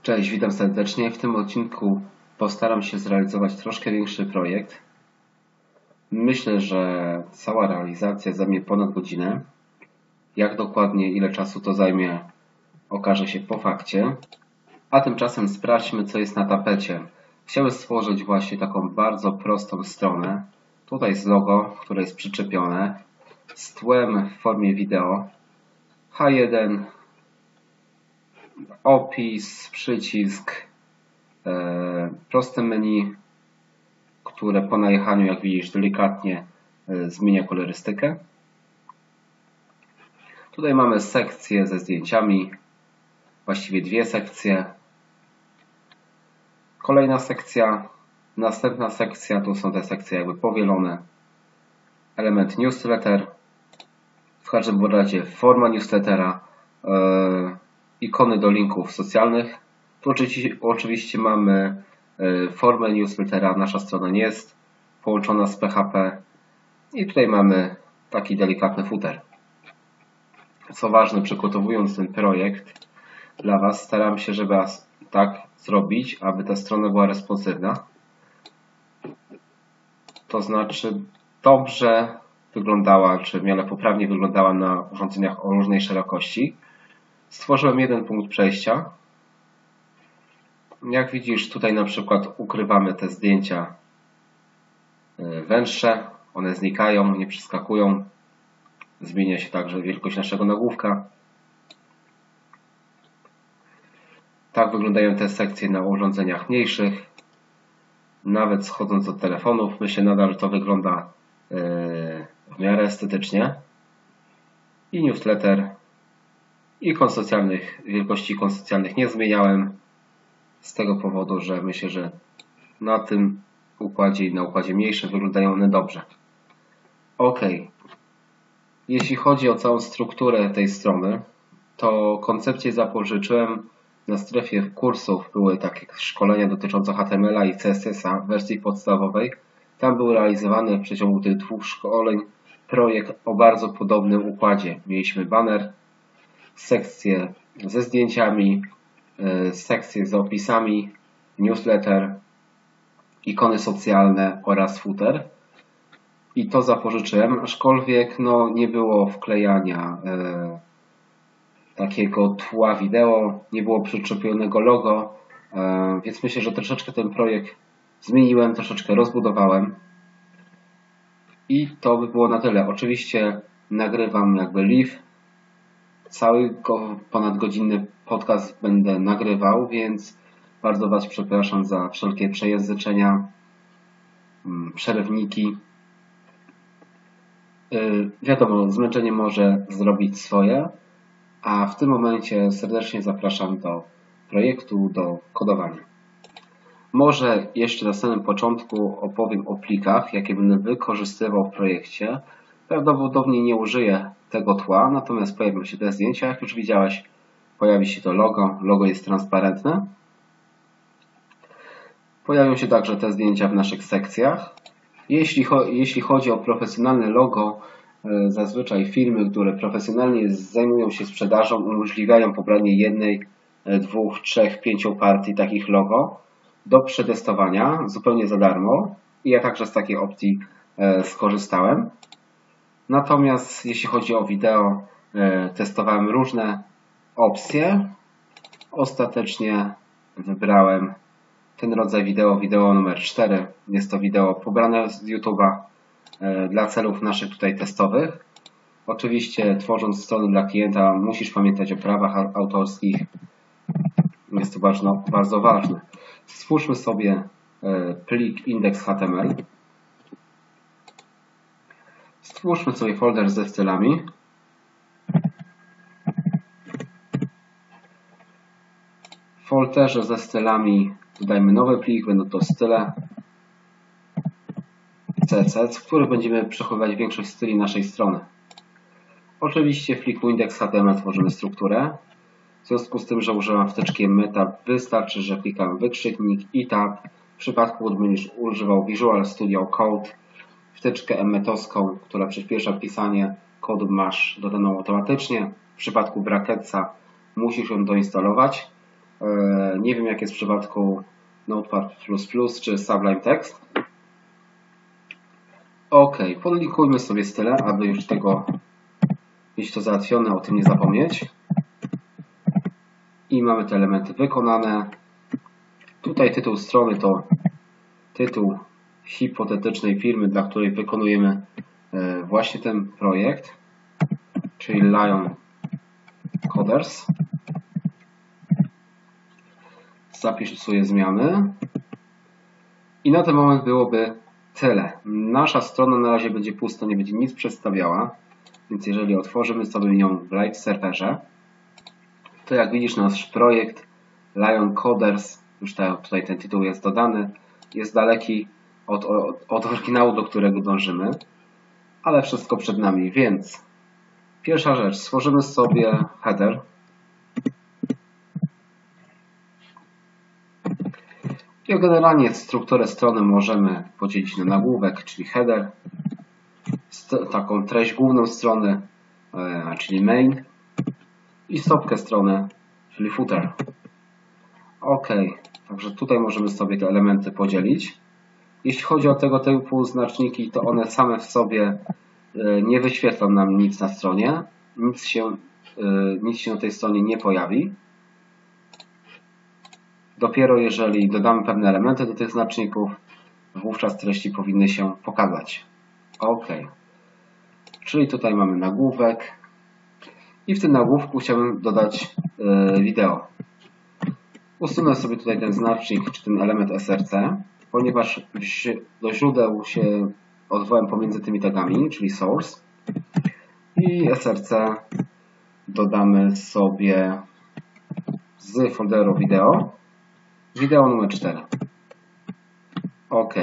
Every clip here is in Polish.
Cześć, witam serdecznie. W tym odcinku postaram się zrealizować troszkę większy projekt. Myślę, że cała realizacja zajmie ponad godzinę. Jak dokładnie, ile czasu to zajmie, okaże się po fakcie. A tymczasem sprawdźmy, co jest na tapecie. Chciałem stworzyć właśnie taką bardzo prostą stronę. Tutaj jest logo, które jest przyczepione z tłem w formie wideo. H1, opis, przycisk, proste menu, które po najechaniu, jak widzisz, delikatnie zmienia kolorystykę. Tutaj mamy sekcję ze zdjęciami, właściwie dwie sekcje. Kolejna sekcja, następna sekcja, tu są te sekcje jakby powielone. Element newsletter, w każdym razie forma newslettera, ikony do linków socjalnych. Tu oczywiście mamy formę newslettera, nasza strona nie jest połączona z PHP i tutaj mamy taki delikatny footer. Co ważne, przygotowując ten projekt dla Was, staram się, żeby tak zrobić, aby ta strona była responsywna. To znaczy dobrze wyglądała, czy w miarę poprawnie wyglądała na urządzeniach o różnej szerokości. Stworzyłem jeden punkt przejścia. Jak widzisz, tutaj na przykład ukrywamy te zdjęcia węższe. One znikają, nie przeskakują. Zmienia się także wielkość naszego nagłówka. Tak wyglądają te sekcje na urządzeniach mniejszych. Nawet schodząc od telefonów, myślę nadal, że to wygląda w miarę estetycznie. I newsletter. Ikon socjalnych, wielkości ikon socjalnych nie zmieniałem. Z tego powodu, że myślę, że na tym układzie i na układzie mniejszym wyglądają one dobrze. OK. Jeśli chodzi o całą strukturę tej strony, to koncepcję zapożyczyłem na strefie kursów. Były takie szkolenia dotyczące HTML-a i CSS-a w wersji podstawowej. Tam był realizowany w przeciągu tych dwóch szkoleń projekt o bardzo podobnym układzie. Mieliśmy banner, sekcję ze zdjęciami, sekcję z opisami, newsletter, ikony socjalne oraz footer. I to zapożyczyłem, aczkolwiek nie było wklejania takiego tła wideo, nie było przyczepionego logo, więc myślę, że troszeczkę ten projekt zmieniłem, troszeczkę rozbudowałem. I to by było na tyle. Oczywiście nagrywam jakby live. Cały ponad godzinny podcast będę nagrywał, więc bardzo Was przepraszam za wszelkie przejęzyczenia, przerywniki. Wiadomo, zmęczenie może zrobić swoje, a w tym momencie serdecznie zapraszam do projektu, do kodowania. Może jeszcze na samym początku opowiem o plikach, jakie będę wykorzystywał w projekcie. Prawdopodobnie nie użyję tego tła, natomiast pojawią się te zdjęcia. Jak już widziałeś, pojawi się to logo. Logo jest transparentne. Pojawią się także te zdjęcia w naszych sekcjach. Jeśli chodzi o profesjonalne logo, zazwyczaj firmy, które profesjonalnie zajmują się sprzedażą, umożliwiają pobranie jednej, dwóch, trzech, pięciu partii takich logo do przetestowania zupełnie za darmo. I ja także z takiej opcji skorzystałem. Natomiast jeśli chodzi o wideo, testowałem różne opcje. Ostatecznie wybrałem ten rodzaj wideo numer 4. Jest to wideo pobrane z YouTube'a dla celów naszych tutaj testowych. Oczywiście tworząc strony dla klienta musisz pamiętać o prawach autorskich. Jest to bardzo ważne. Stwórzmy sobie plik index.html. Stwórzmy sobie folder ze stylami. W folderze ze stylami dodajmy nowy plik, będą to style CSS, w którym będziemy przechowywać większość styli naszej strony. Oczywiście w pliku index.html tworzymy strukturę. W związku z tym, że używam wtyczki meta, wystarczy, że klikam wykrzyknik i tab. W przypadku, gdy będziesz używał Visual Studio Code, wtyczkę emmetowską, która przyspiesza pisanie kodu, masz dodaną automatycznie. W przypadku Bracketsa musisz ją doinstalować. Nie wiem jak jest w przypadku Notepad++ czy Sublime Text. OK, podlinkujmy sobie style, aby już mieć to załatwione, o tym nie zapomnieć. I mamy te elementy wykonane. Tutaj tytuł strony to tytuł hipotetycznej firmy, dla której wykonujemy właśnie ten projekt, czyli Lion Coders. Zapisuję zmiany. I na ten moment byłoby tyle. Nasza strona na razie będzie pusta, nie będzie nic przedstawiała. Więc jeżeli otworzymy sobie ją w Live Serverze, to jak widzisz nasz projekt Lion Coders, już tutaj ten tytuł jest dodany, jest daleki od oryginału, do którego dążymy, ale wszystko przed nami, więc pierwsza rzecz, stworzymy sobie header. I generalnie strukturę strony możemy podzielić na nagłówek, czyli header, taką treść główną strony, czyli main, i stopkę strony, czyli footer. OK, także tutaj możemy sobie te elementy podzielić. Jeśli chodzi o tego typu znaczniki, to one same w sobie nie wyświetlą nam nic na stronie, nic się na tej stronie nie pojawi. Dopiero jeżeli dodamy pewne elementy do tych znaczników, wówczas treści powinny się pokazać. OK. Czyli tutaj mamy nagłówek i w tym nagłówku chciałbym dodać wideo. Usunę sobie tutaj ten znacznik, czy ten element src, ponieważ do źródeł się odwołałem pomiędzy tymi tagami, czyli source, i src dodamy sobie z folderu wideo numer 4. OK.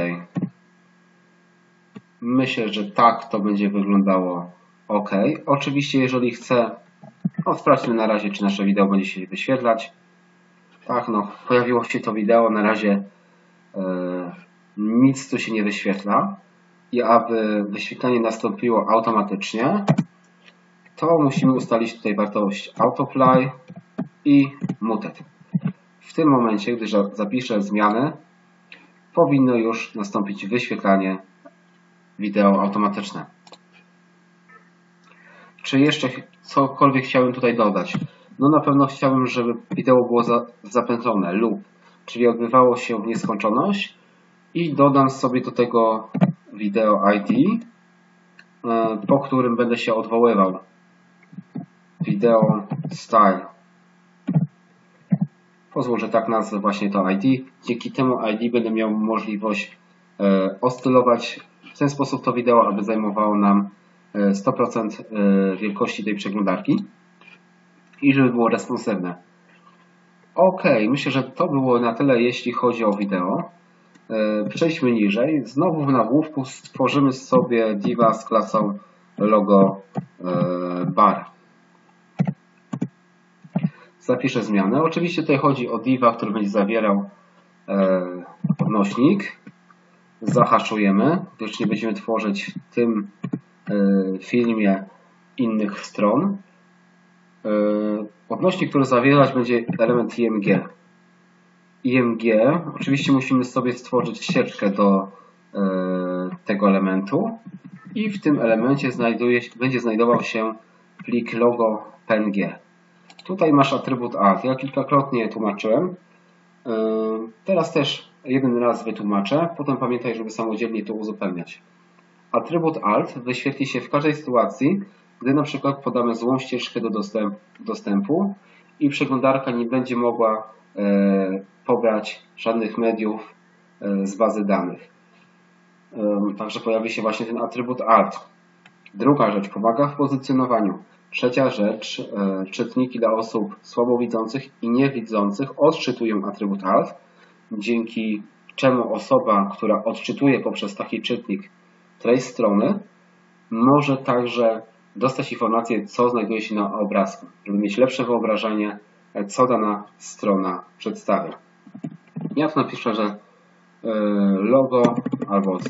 Myślę, że tak to będzie wyglądało OK. Oczywiście, jeżeli chcę, sprawdźmy na razie, czy nasze wideo będzie się wyświetlać. Tak, pojawiło się to wideo, na razie nic tu się nie wyświetla. I aby wyświetlenie nastąpiło automatycznie, to musimy ustalić tutaj wartość autoplay i muted. W tym momencie, gdy zapiszę zmiany, powinno już nastąpić wyświetlanie wideo automatyczne. Czy jeszcze cokolwiek chciałbym tutaj dodać? Na pewno chciałbym, żeby wideo było zapętlone loop, czyli odbywało się w nieskończoność, i dodam sobie do tego wideo ID, po którym będę się odwoływał. Video style. Pozwól, że tak nazwę właśnie to ID. Dzięki temu ID będę miał możliwość ostylować w ten sposób to wideo, aby zajmowało nam 100% wielkości tej przeglądarki i żeby było responsywne. OK, myślę, że to było na tyle, jeśli chodzi o wideo. Przejdźmy niżej. Znowu w nagłówku stworzymy sobie diva z klasą logo bar. Zapiszę zmianę. Oczywiście tutaj chodzi o diva, który będzie zawierał odnośnik. Zahaszujemy, gdyż nie będziemy tworzyć w tym filmie innych stron. Odnośnik, który zawierać będzie element img. Oczywiście musimy sobie stworzyć ścieżkę do tego elementu i w tym elemencie będzie znajdował się plik logo png. Tutaj masz atrybut alt. Ja kilkakrotnie tłumaczyłem. Teraz też jeden raz wytłumaczę. Potem pamiętaj, żeby samodzielnie to uzupełniać. Atrybut alt wyświetli się w każdej sytuacji, gdy na przykład podamy złą ścieżkę do dostępu i przeglądarka nie będzie mogła pobrać żadnych mediów z bazy danych. Także pojawi się właśnie ten atrybut alt. Druga rzecz, pomaga w pozycjonowaniu. Trzecia rzecz, czytniki dla osób słabowidzących i niewidzących odczytują atrybut alt, dzięki czemu osoba, która odczytuje poprzez taki czytnik treść strony, może także dostać informację, co znajduje się na obrazku, żeby mieć lepsze wyobrażenie, co dana strona przedstawia. Ja tu napiszę, że logo albo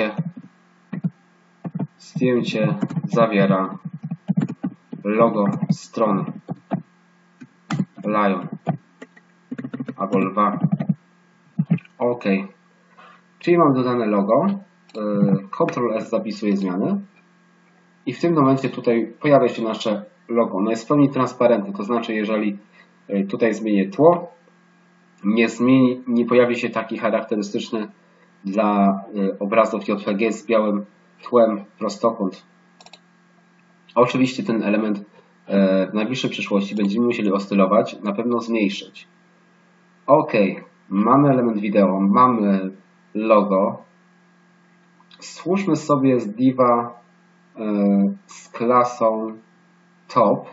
zdjęcie zawiera logo strony Lion albo lwa. OK. Czyli mam dodane logo. Ctrl S zapisuje zmiany. I w tym momencie tutaj pojawia się nasze logo. Ono jest w pełni transparentne, to znaczy jeżeli tutaj zmienię tło, nie pojawi się taki charakterystyczny dla obrazów JPG z białym tłem prostokąt. Oczywiście ten element w najbliższej przyszłości będziemy musieli oscylować, na pewno zmniejszyć. OK, mamy element wideo, mamy logo. Stwórzmy sobie z diva z klasą top.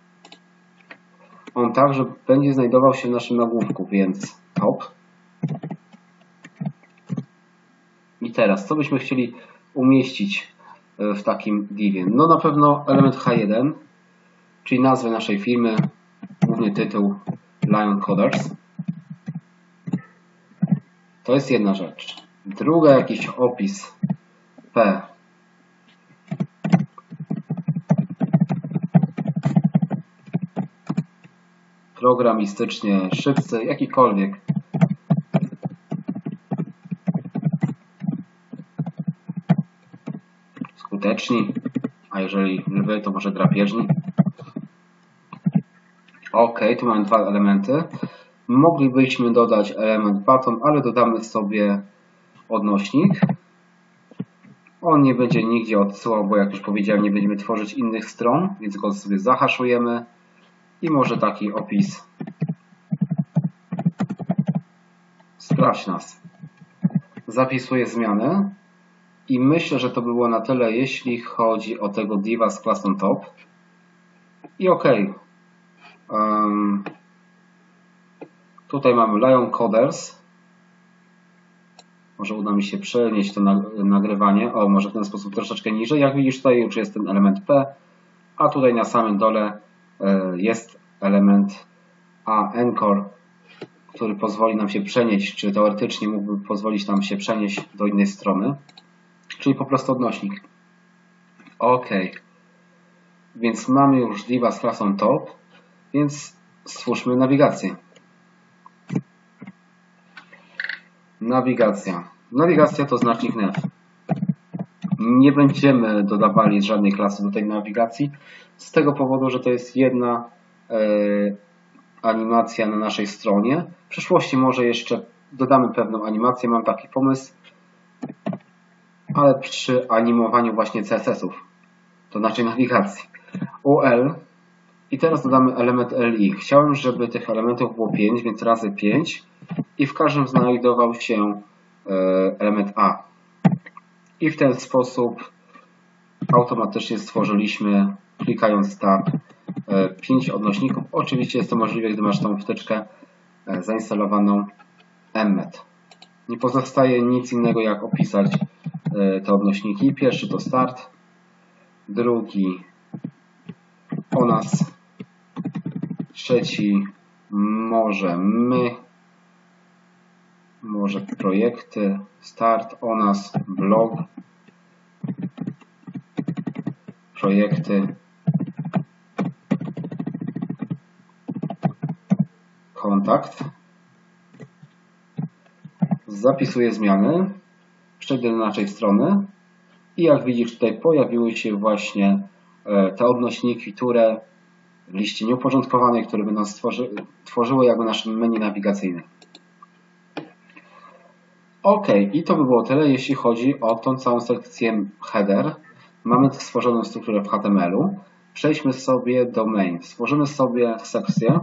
On także będzie znajdował się w naszym nagłówku, więc top. I teraz, co byśmy chcieli umieścić w takim divie? No na pewno element H1, czyli nazwę naszej firmy, głównie tytuł Lion Coders. To jest jedna rzecz. Druga, jakiś opis P. Programistycznie szybcy, jakikolwiek. Skuteczni, a jeżeli lwy, to może drapieżni. OK, tu mamy dwa elementy. Moglibyśmy dodać element button, ale dodamy sobie odnośnik. On nie będzie nigdzie odsyłał, bo jak już powiedziałem, nie będziemy tworzyć innych stron, więc go sobie zahaszujemy. I może taki opis. Sprawdź nas. Zapisuję zmiany. I myślę, że to było na tyle, jeśli chodzi o tego diva z klasą top. I OK. Tutaj mamy Lion Coders. Może uda mi się przenieść to nagrywanie. O, może w ten sposób troszeczkę niżej. Jak widzisz, tutaj już jest ten element P. A tutaj na samym dole jest element Anchor, który pozwoli nam się przenieść, czy teoretycznie mógłby pozwolić nam się przenieść do innej strony. Czyli po prostu odnośnik. OK. Więc mamy już diva z klasą top, więc stwórzmy nawigację. Nawigacja to znacznik nav. Nie będziemy dodawali żadnej klasy do tej nawigacji, z tego powodu, że to jest jedna animacja na naszej stronie. W przyszłości może jeszcze dodamy pewną animację, mam taki pomysł, ale przy animowaniu właśnie CSS-ów, to naszej nawigacji. UL i teraz dodamy element LI. Chciałem, żeby tych elementów było 5, więc razy 5 i w każdym znajdował się element A. I w ten sposób automatycznie stworzyliśmy, klikając Tab, 5 odnośników. Oczywiście jest to możliwe, gdy masz tą wtyczkę zainstalowaną Emmet. Nie pozostaje nic innego, jak opisać te odnośniki. Pierwszy to start, drugi o nas, trzeci może my, może projekty, start, o nas, blog, projekty, kontakt. Zapisuję zmiany, przejdę do naszej strony i jak widzisz, tutaj pojawiły się właśnie te odnośniki, które w liście nieuporządkowanej, które będą tworzyły jakby nasze menu nawigacyjne. OK, i to by było tyle, jeśli chodzi o tą całą sekcję header. Mamy stworzoną strukturę w HTML-u. Przejdźmy sobie do main. Stworzymy sobie sekcję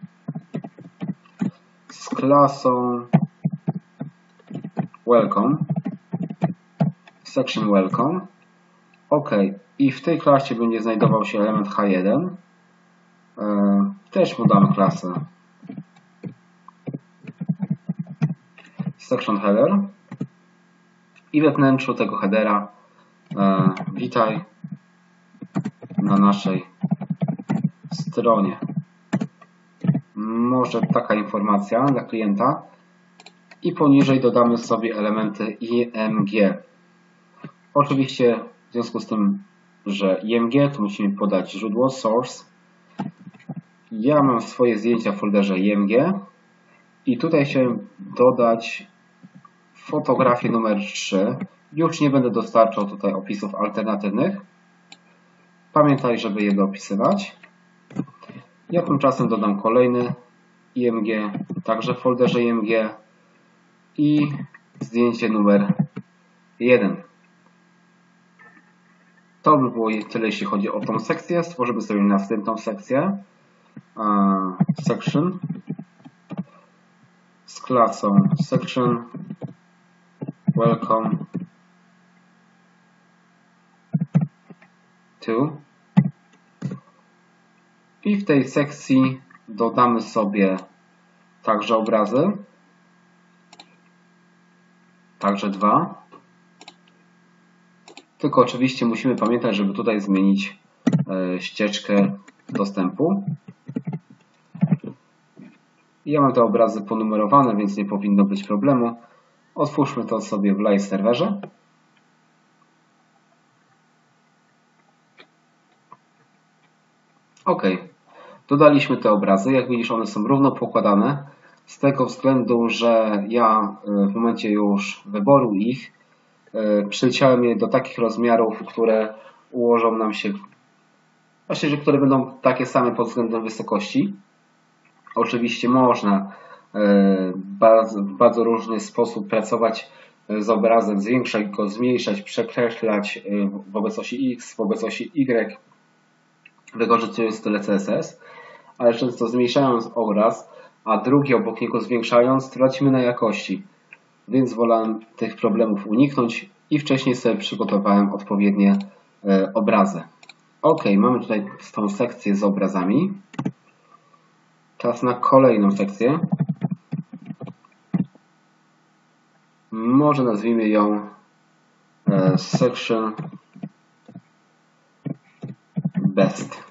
z klasą welcome, section welcome. OK, i w tej klasie będzie znajdował się element H1. Też mu damy klasę section header i we wnętrzu tego headera witaj na naszej stronie. Może taka informacja dla klienta i poniżej dodamy sobie elementy IMG. Oczywiście w związku z tym, że IMG, to musimy podać źródło, source. Ja mam swoje zdjęcia w folderze IMG I tutaj chciałem dodać fotografię numer 3. Już nie będę dostarczał tutaj opisów alternatywnych. Pamiętaj, żeby je dopisywać. Ja tymczasem dodam kolejny IMG, także w folderze IMG i zdjęcie numer 1. To by było tyle, jeśli chodzi o tą sekcję. Stworzymy sobie następną sekcję. Section z klasą section welcome to. I w tej sekcji dodamy sobie także obrazy, także 2. Tylko oczywiście musimy pamiętać, żeby tutaj zmienić ścieżkę dostępu. Ja mam te obrazy ponumerowane, więc nie powinno być problemu. Otwórzmy to sobie w live serwerze. OK. Dodaliśmy te obrazy. Jak widzisz, one są równo pokładane. Z tego względu, że ja w momencie już wyboru ich przyleciałem je do takich rozmiarów, które ułożą nam się, właściwie, które będą takie same pod względem wysokości. Oczywiście można w bardzo różny sposób pracować z obrazem, zwiększać go, zmniejszać, przekreślać wobec osi X, wobec osi Y, wykorzystując tyle CSS, ale często zmniejszając obraz, a drugi obok niego zwiększając, tracimy na jakości. Więc wolałem tych problemów uniknąć i wcześniej sobie przygotowałem odpowiednie obrazy. OK, mamy tutaj tą sekcję z obrazami. Czas na kolejną sekcję. Może nazwijmy ją Section Best.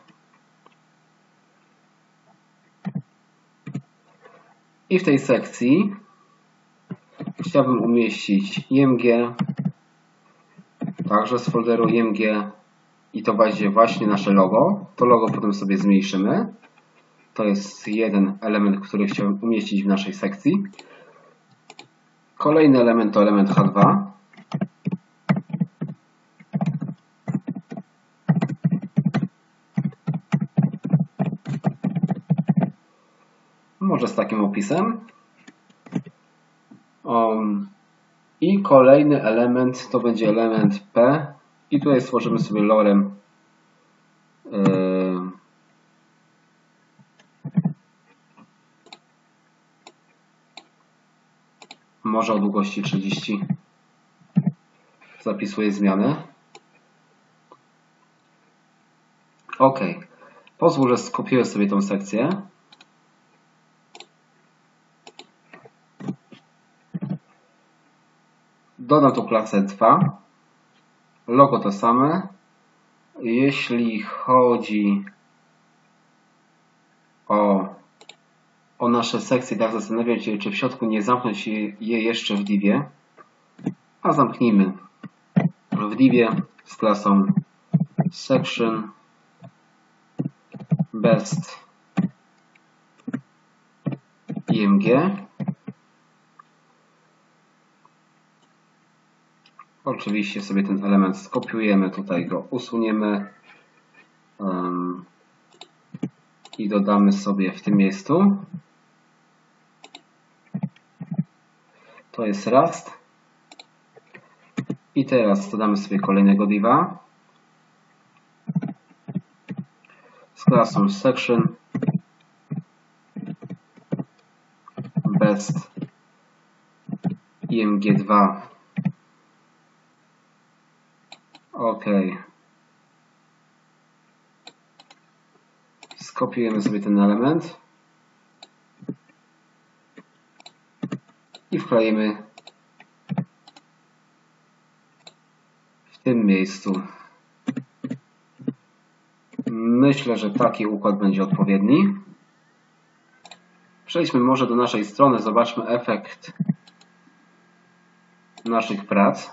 I w tej sekcji chciałbym umieścić IMG, także z folderu IMG, i to będzie właśnie nasze logo. To logo potem sobie zmniejszymy. To jest jeden element, który chciałbym umieścić w naszej sekcji. Kolejny element to element H2. Może z takim opisem. I kolejny element to będzie element P. I tutaj stworzymy sobie lorem może o długości 30. Zapisuję zmiany. OK. Pozwól, że skopiuję sobie tą sekcję. Dodam tu klasę 2. Logo to same. Jeśli chodzi o nasze sekcje, tak zastanawiam się, czy w środku nie zamknąć je jeszcze w divie. A zamknijmy w divie z klasą section best img. Oczywiście sobie ten element skopiujemy, tutaj go usuniemy i dodamy sobie w tym miejscu. To jest raz. I teraz dodamy sobie kolejnego diva z klasą section best img2. OK. Skopiujemy sobie ten element i wklejemy w tym miejscu. Myślę, że taki układ będzie odpowiedni. Przejdźmy może do naszej strony, zobaczmy efekt naszych prac.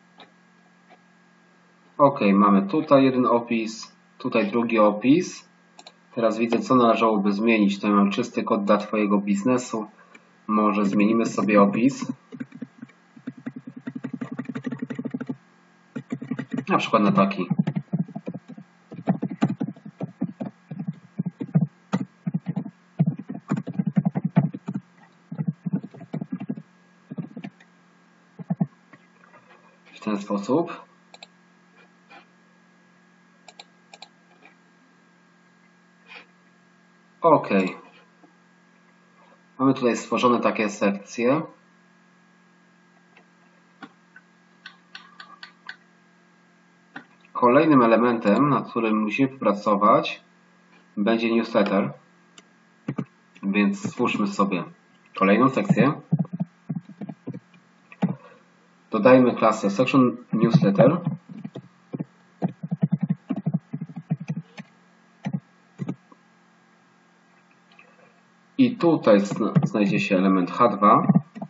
OK, mamy tutaj jeden opis, tutaj drugi opis. Teraz widzę, co należałoby zmienić. Tutaj mam czysty kod dla Twojego biznesu. Może zmienimy sobie opis. Na przykład na taki. W ten sposób. OK. Mamy tutaj stworzone takie sekcje. Kolejnym elementem, nad którym musimy popracować, będzie newsletter. Więc stwórzmy sobie kolejną sekcję. Dodajmy klasę section newsletter. I tutaj znajdzie się element H2.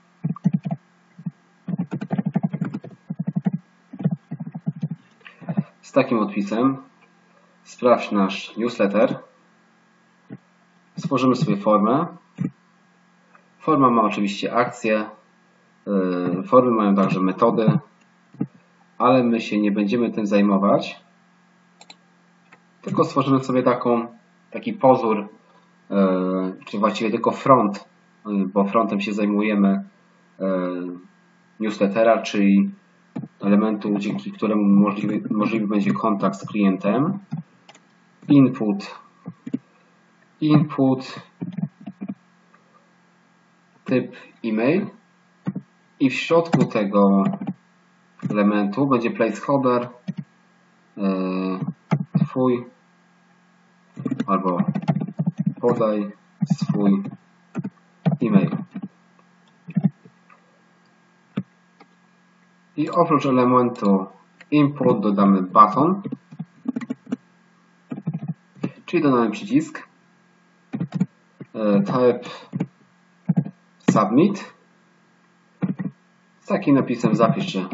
Z takim odpisem. Sprawdź nasz newsletter. Stworzymy sobie formę. Forma ma oczywiście akcje. Formy mają także metody. Ale my się nie będziemy tym zajmować. Tylko stworzymy sobie taki pozór, czy właściwie tylko front, bo frontem się zajmujemy newslettera, czyli elementu, dzięki któremu możliwy będzie kontakt z klientem. Input, typ e-mail i w środku tego elementu będzie placeholder Twój albo podaj swój e-mail. I oprócz elementu input dodamy button, czyli dodamy przycisk. Type submit. Z takim napisem zapisz, że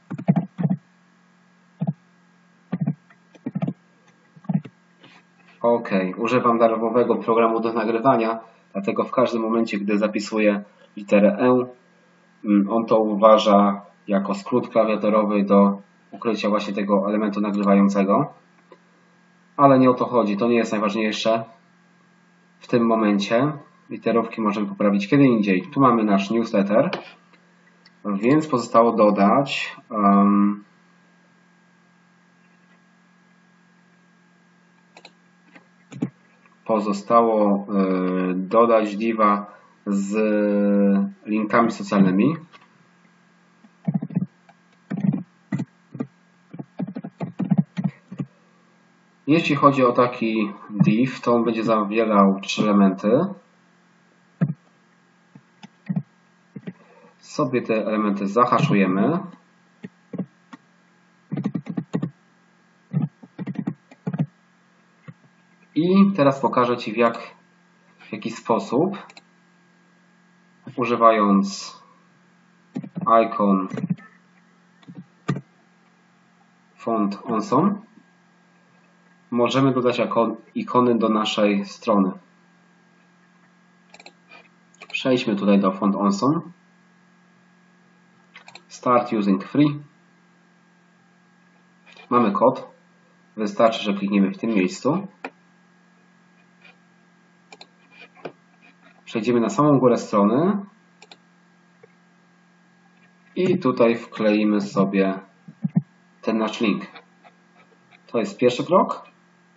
OK. Używam darmowego programu do nagrywania, dlatego w każdym momencie, gdy zapisuję literę E, on to uważa jako skrót klawiaturowy do ukrycia właśnie tego elementu nagrywającego. Ale nie o to chodzi, to nie jest najważniejsze w tym momencie. Literówki możemy poprawić kiedy indziej. Tu mamy nasz newsletter, więc pozostało dodać diva z linkami socjalnymi. Jeśli chodzi o taki div, to on będzie zawierał 3 elementy. Sobie te elementy zahaszujemy. I teraz pokażę Ci w jaki sposób, używając icon font onSome, możemy dodać ikony do naszej strony. Przejdźmy tutaj do font onSome. Start using free. Mamy kod. Wystarczy, że klikniemy w tym miejscu. Przejdziemy na samą górę strony i tutaj wkleimy sobie ten nasz link. To jest pierwszy krok.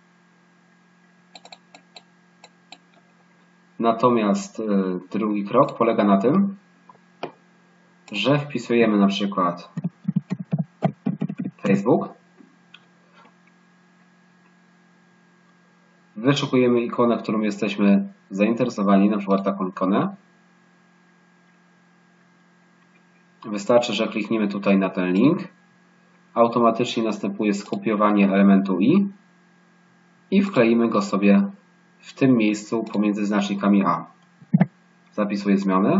Natomiast drugi krok polega na tym, że wpisujemy na przykład Facebook. Wyczekujemy ikonę, którą jesteśmy zainteresowani, na przykład taką ikonę. Wystarczy, że klikniemy tutaj na ten link. Automatycznie następuje skopiowanie elementu i wkleimy go sobie w tym miejscu pomiędzy znacznikami A. Zapisuję zmiany.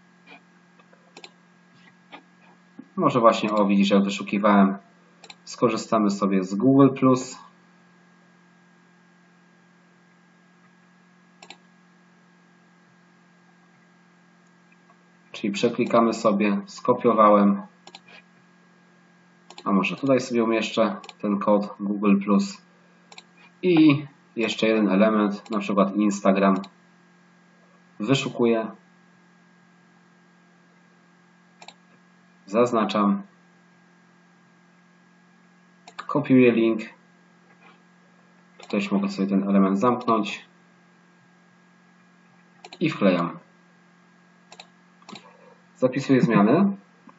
Może właśnie, widzisz, jak wyszukiwałem. Skorzystamy sobie z Google+. Czyli przeklikamy sobie, skopiowałem, a może tutaj sobie umieszczę ten kod Google+. I jeszcze jeden element, na przykład Instagram. Wyszukuję, zaznaczam, kopiuję link. Tutaj już mogę sobie ten element zamknąć i wklejam. Zapisuję zmiany.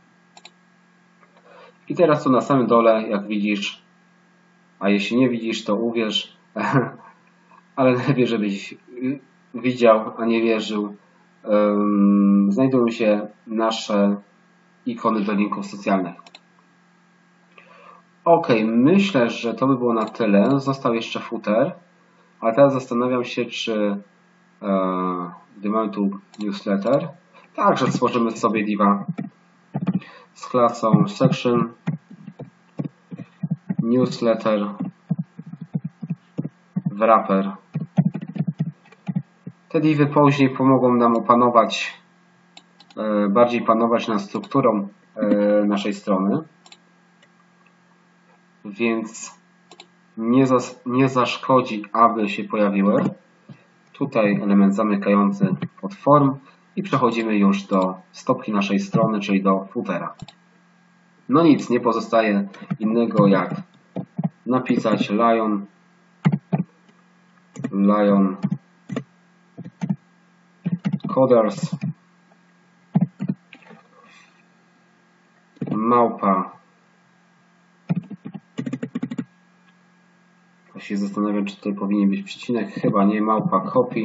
I teraz tu na samym dole, jak widzisz, a jeśli nie widzisz, to uwierz, ale lepiej, żebyś widział, a nie wierzył, znajdują się nasze ikony do linków socjalnych. Ok, myślę, że to by było na tyle. Został jeszcze footer, a teraz zastanawiam się, czy gdy mamy tu newsletter, także stworzymy sobie diva z klasą section newsletter wrapper. Te divy później pomogą nam opanować, bardziej panować nad strukturą naszej strony, więc nie zaszkodzi, aby się pojawiły. Tutaj element zamykający pod form i przechodzimy już do stopki naszej strony, czyli do footera. No nic, nie pozostaje innego jak napisać lion coders małpa. Ja się zastanawiam, czy tutaj powinien być przecinek. Chyba nie. Małpa copy.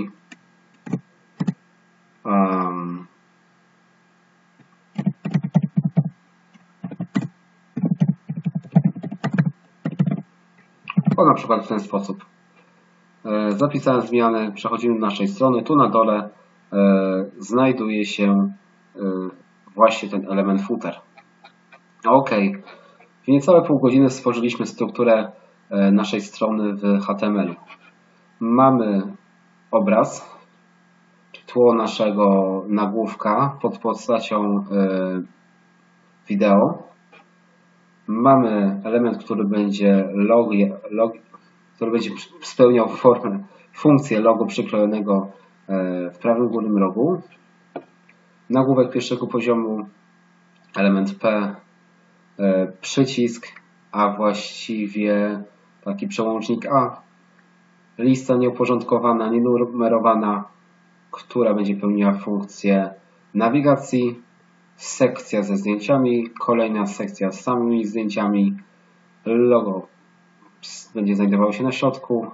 O, na przykład w ten sposób. Zapisałem zmiany, przechodzimy do naszej strony. Tu na dole znajduje się właśnie ten element footer. Ok. W niecałe pół godziny stworzyliśmy strukturę naszej strony w HTML-u. Mamy obraz, tło naszego nagłówka pod postacią wideo. Mamy element, który będzie który będzie spełniał funkcję logo przyklejonego w prawym górnym rogu. Nagłówek pierwszego poziomu, element P, przycisk, a właściwie taki przełącznik A, lista nieuporządkowana, nienumerowana, która będzie pełniła funkcję nawigacji, sekcja ze zdjęciami, kolejna sekcja z samymi zdjęciami, logo będzie znajdowało się na środku,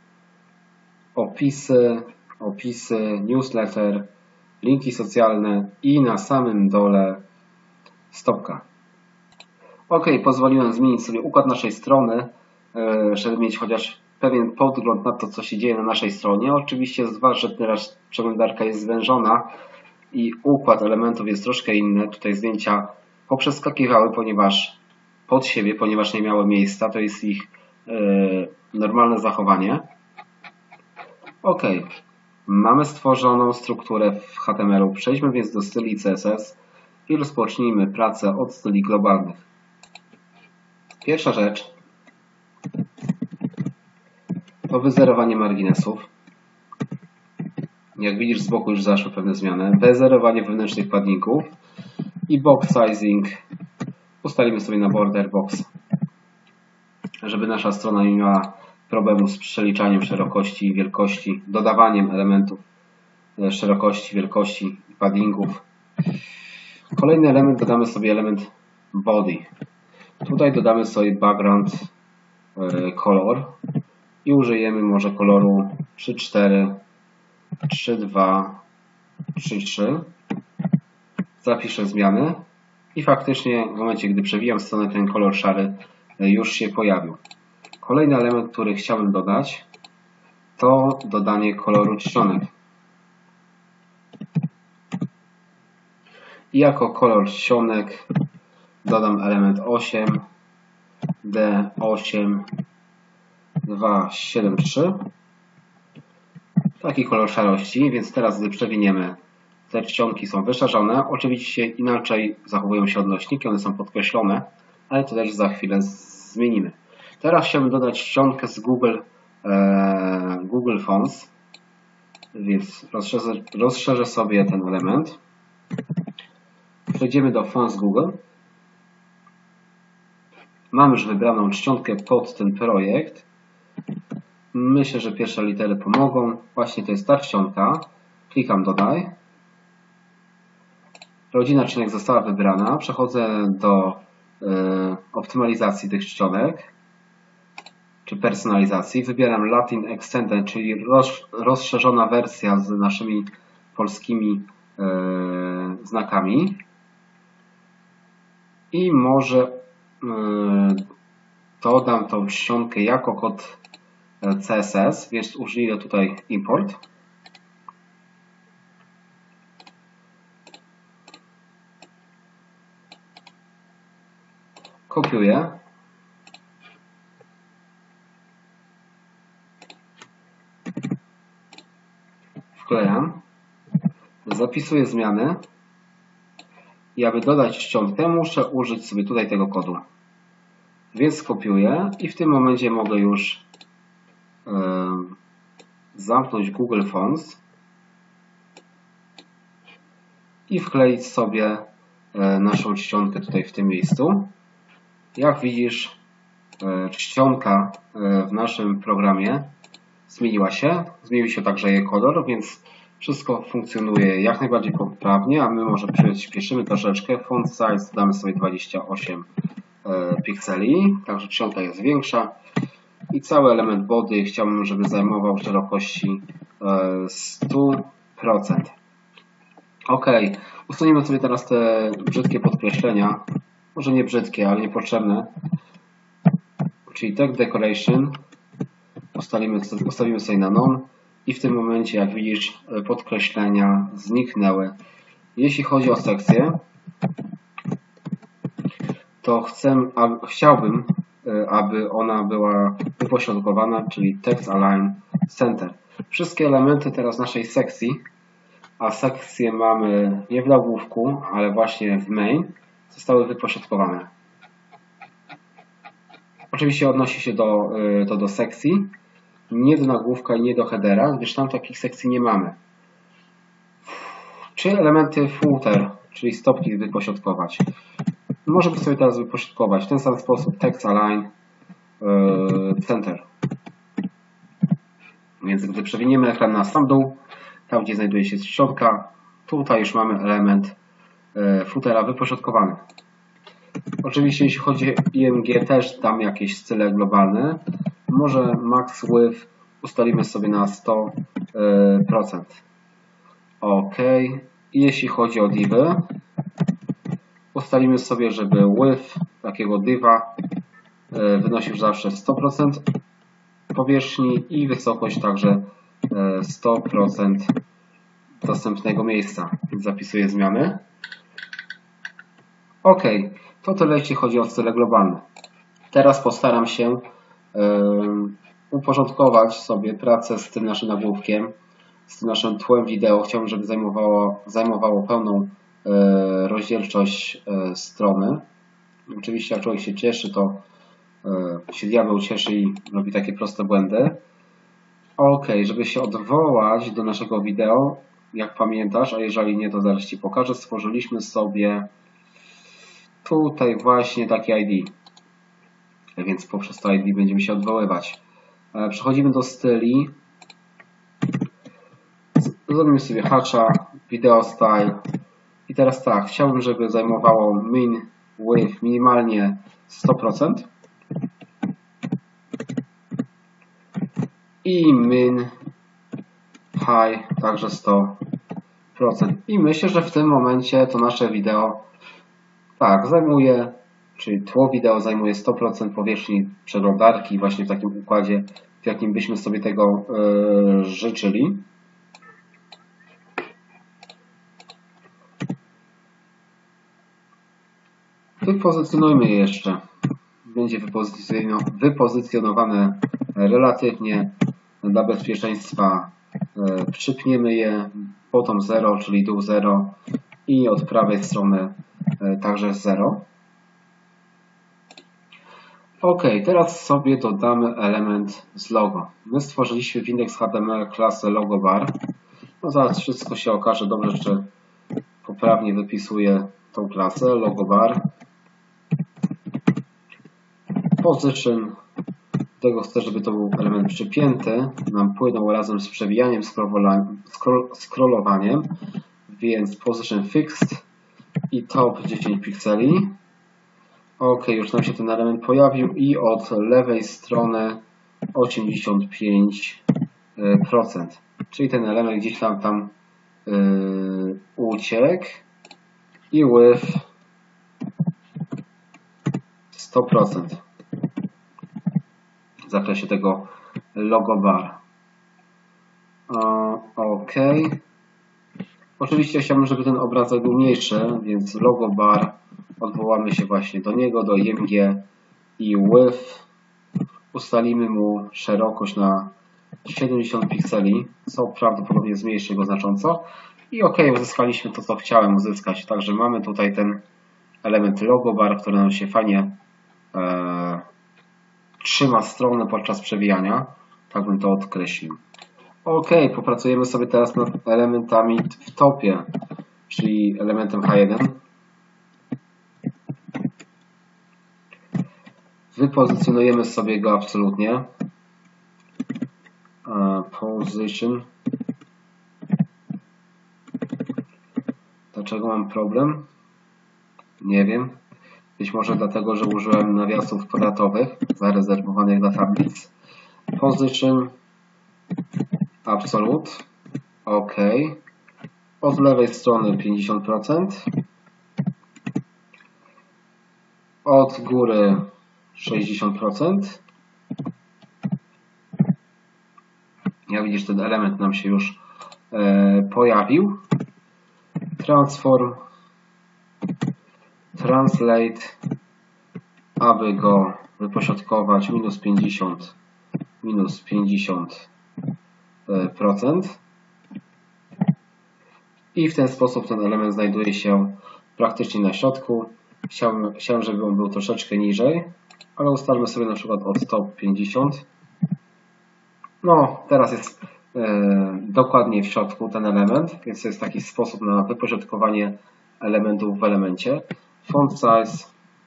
opisy, newsletter, linki socjalne i na samym dole stopka. Ok, pozwoliłem zmienić sobie układ naszej strony, żeby mieć chociaż pewien podgląd na to, co się dzieje na naszej stronie. Oczywiście zważ, że teraz przeglądarka jest zwężona i układ elementów jest troszkę inny. Tutaj zdjęcia poprzeskakiwały pod siebie, ponieważ nie miały miejsca. To jest ich normalne zachowanie. Ok, mamy stworzoną strukturę w HTML-u. Przejdźmy więc do styli CSS i rozpocznijmy pracę od styli globalnych. Pierwsza rzecz to wyzerowanie marginesów. Jak widzisz, z boku już zaszły pewne zmiany. Wyzerowanie wewnętrznych paddingów i box sizing ustalimy sobie na border box, żeby nasza strona nie miała problemu z przeliczaniem szerokości i wielkości, dodawaniem elementów szerokości, wielkości i paddingów. Kolejny element, dodamy sobie element body. Tutaj dodamy sobie background color i użyjemy może koloru 3.4, 3.2, 3.3. Zapiszę zmiany i faktycznie w momencie, gdy przewijam stronę, ten kolor szary już się pojawił. Kolejny element, który chciałbym dodać, to dodanie koloru czcionek. I jako kolor czcionek dodam element 8, D8, 273. Taki kolor szarości, więc teraz gdy przewiniemy te czcionki są wyszarzone. Oczywiście inaczej zachowują się odnośniki, one są podkreślone, ale to też za chwilę zmienimy. Teraz chciałbym dodać czcionkę z Google Fonts, więc rozszerzę sobie ten element. Przejdziemy do Fonts Google. Mam już wybraną czcionkę pod ten projekt. Myślę, że pierwsze litery pomogą. Właśnie to jest ta czcionka. Klikam dodaj. Rodzina czcionek została wybrana. Przechodzę do optymalizacji tych czcionek, czy personalizacji. Wybieram Latin Extended, czyli rozszerzona wersja z naszymi polskimi znakami. I może dodam tą czcionkę jako kod CSS, więc użyję tutaj import. Kopiuję. Wklejam. Zapisuję zmiany. I aby dodać czcionkę, muszę użyć sobie tutaj tego kodu. Więc kopiuję i w tym momencie mogę już zamknąć Google Fonts i wkleić sobie naszą czcionkę tutaj w tym miejscu. Jak widzisz, czcionka w naszym programie zmieniła się. Zmienił się także jej kolor, więc wszystko funkcjonuje jak najbardziej poprawnie, a my może przyspieszymy troszeczkę. Font size damy sobie 28 pikseli, także czcionka jest większa. I cały element body chciałbym, żeby zajmował szerokości 100%. Ok, usunimy sobie teraz te brzydkie podkreślenia. Może nie brzydkie, ale niepotrzebne. Czyli tag decoration ustawimy sobie na none i w tym momencie, jak widzisz, podkreślenia zniknęły. Jeśli chodzi o sekcję, to chciałbym, aby ona była wypośrodkowana, czyli text align center. Wszystkie elementy teraz naszej sekcji, a sekcję mamy nie w nagłówku, ale właśnie w main, zostały wypośrodkowane. Oczywiście odnosi się to do sekcji, nie do nagłówka i nie do headera, gdyż tam takich sekcji nie mamy. Czy elementy footer, czyli stopki wypośrodkować? Możemy sobie teraz wypośrodkować w ten sam sposób text align center. Więc gdy przewiniemy ekran na sam dół, tam gdzie znajduje się czcionka, tutaj już mamy element footera wypośrodkowany. Oczywiście jeśli chodzi o IMG, też dam jakieś style globalne. Może max width ustalimy sobie na 100%. OK. I jeśli chodzi o divy, ustalimy sobie, żeby width takiego diva wynosił zawsze 100% powierzchni i wysokość także 100% dostępnego miejsca. Więc zapisuję zmiany. OK. To tyle, jeśli chodzi o style globalne. Teraz postaram się uporządkować sobie pracę z tym naszym nagłówkiem, z tym naszym tłem wideo. Chciałbym, żeby zajmowało pełną rozdzielczość strony. Oczywiście jak człowiek się cieszy, to się diabeł cieszy i robi takie proste błędy. OK, żeby się odwołać do naszego wideo, jak pamiętasz, a jeżeli nie, to zaraz Ci pokażę, stworzyliśmy sobie tutaj właśnie takie ID. Więc poprzez to ID będziemy się odwoływać. Przechodzimy do styli. Zrobimy sobie hatcha, video style. I teraz tak, chciałbym, żeby zajmowało min width minimalnie 100% i min high także 100%. I myślę, że w tym momencie to nasze wideo tak zajmuje, czyli tło wideo zajmuje 100% powierzchni przeglądarki właśnie w takim układzie, w jakim byśmy sobie tego życzyli. Wypozycjonujmy je jeszcze. Będzie wypozycjonowane relatywnie dla bezpieczeństwa Przypniemy je bottom 0, czyli dół 0 i od prawej strony także 0. OK, teraz sobie dodamy element z logo. My stworzyliśmy w index.html klasę logobar. No zaraz wszystko się okaże dobrze, że poprawnie wypisuję tą klasę logobar. Position, tego chcę, żeby to był element przypięty. Nam płynął razem z przewijaniem, scrollowaniem, więc position fixed i top 10 pikseli. OK, już nam się ten element pojawił i od lewej strony 85%. Czyli ten element gdzieś tam uciekł i width 100% w zakresie tego logo bar. OK. Oczywiście chciałbym, żeby ten obrazek był mniejszy, więc logo bar odwołamy się właśnie do niego, do img i width. Ustalimy mu szerokość na 70 pikseli, co prawdopodobnie zmniejszy go znacząco. I OK, uzyskaliśmy to, co chciałem uzyskać. Także mamy tutaj ten element logo bar, który nam się fajnie trzyma stronę podczas przewijania. Tak bym to odkreślił. OK, popracujemy sobie teraz nad elementami w topie, czyli elementem H1. Wypozycjonujemy sobie go absolutnie. Position. Dlaczego mam problem? Nie wiem. Być może dlatego, że użyłem nawiasów kwadratowych zarezerwowanych dla tablic. Position. Absolute. OK. Od lewej strony 50%. Od góry 60%. Jak widzisz, ten element nam się już pojawił. Transform. Translate. Aby go wypośrodkować minus 50, minus 50%. I w ten sposób ten element znajduje się praktycznie na środku. Chciałem, żeby on był troszeczkę niżej, ale ustalmy sobie na przykład od top 50. No, teraz jest dokładnie w środku ten element, więc to jest taki sposób na wypośrodkowanie elementów w elemencie. Font size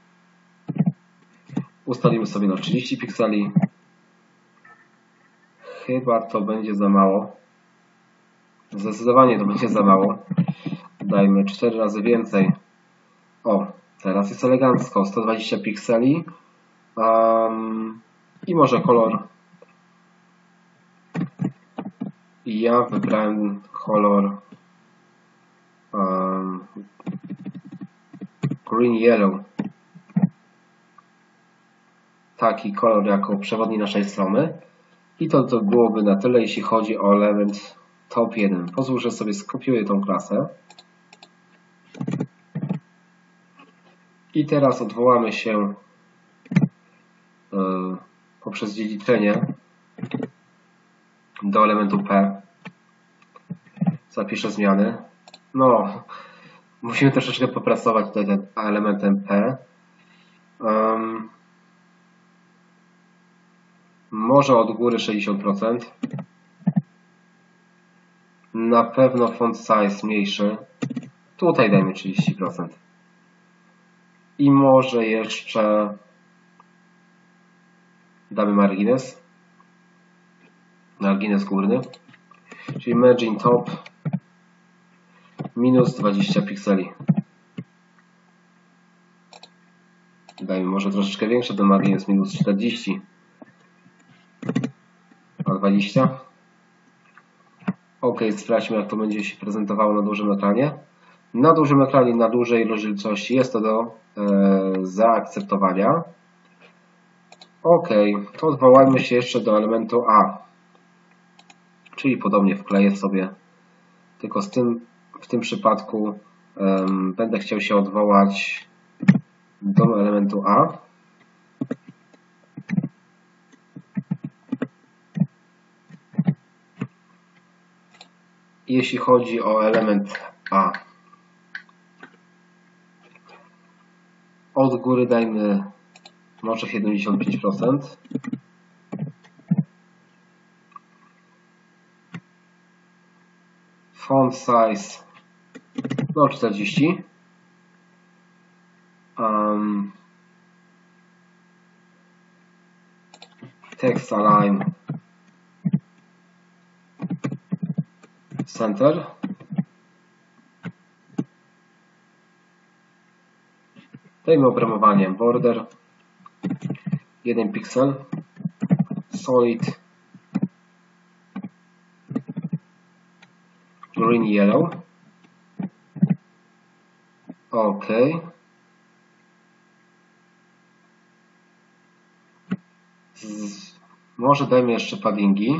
ustalimy sobie na 30 pikseli. Chyba to będzie za mało. Zdecydowanie to będzie za mało. Dajmy 4 razy więcej. O, teraz jest elegancko. 120 pikseli. I może kolor. Ja wybrałem kolor green yellow. Taki kolor jako przewodni naszej strony. I to byłoby na tyle, jeśli chodzi o element top 1. Pozwól, że sobie skopiuję tą klasę. I teraz odwołamy się poprzez dziedziczenie do elementu P. Zapiszę zmiany. No, musimy troszeczkę popracować tutaj nad elementem P. Może od góry 60%. Na pewno font size mniejszy. Tutaj dajmy 30%. I może jeszcze damy margines. Margines górny. Czyli margin top minus 20 pikseli. Dajmy może troszeczkę większe, ten margines minus 40. A 20. OK, sprawdźmy, jak to będzie się prezentowało na dużym ekranie. Na dużym ekranie, na dużej rozdzielczości jest to do zaakceptowania. OK, to odwołajmy się jeszcze do elementu A. Czyli podobnie wkleję sobie, tylko w tym przypadku będę chciał się odwołać do elementu A. Jeśli chodzi o element A, od góry dajmy może 75%. Font size no 40. Text align center. Dajmy obramowanie border 1 piksel, solid green yellow. OK. Może dajmy jeszcze paddingi.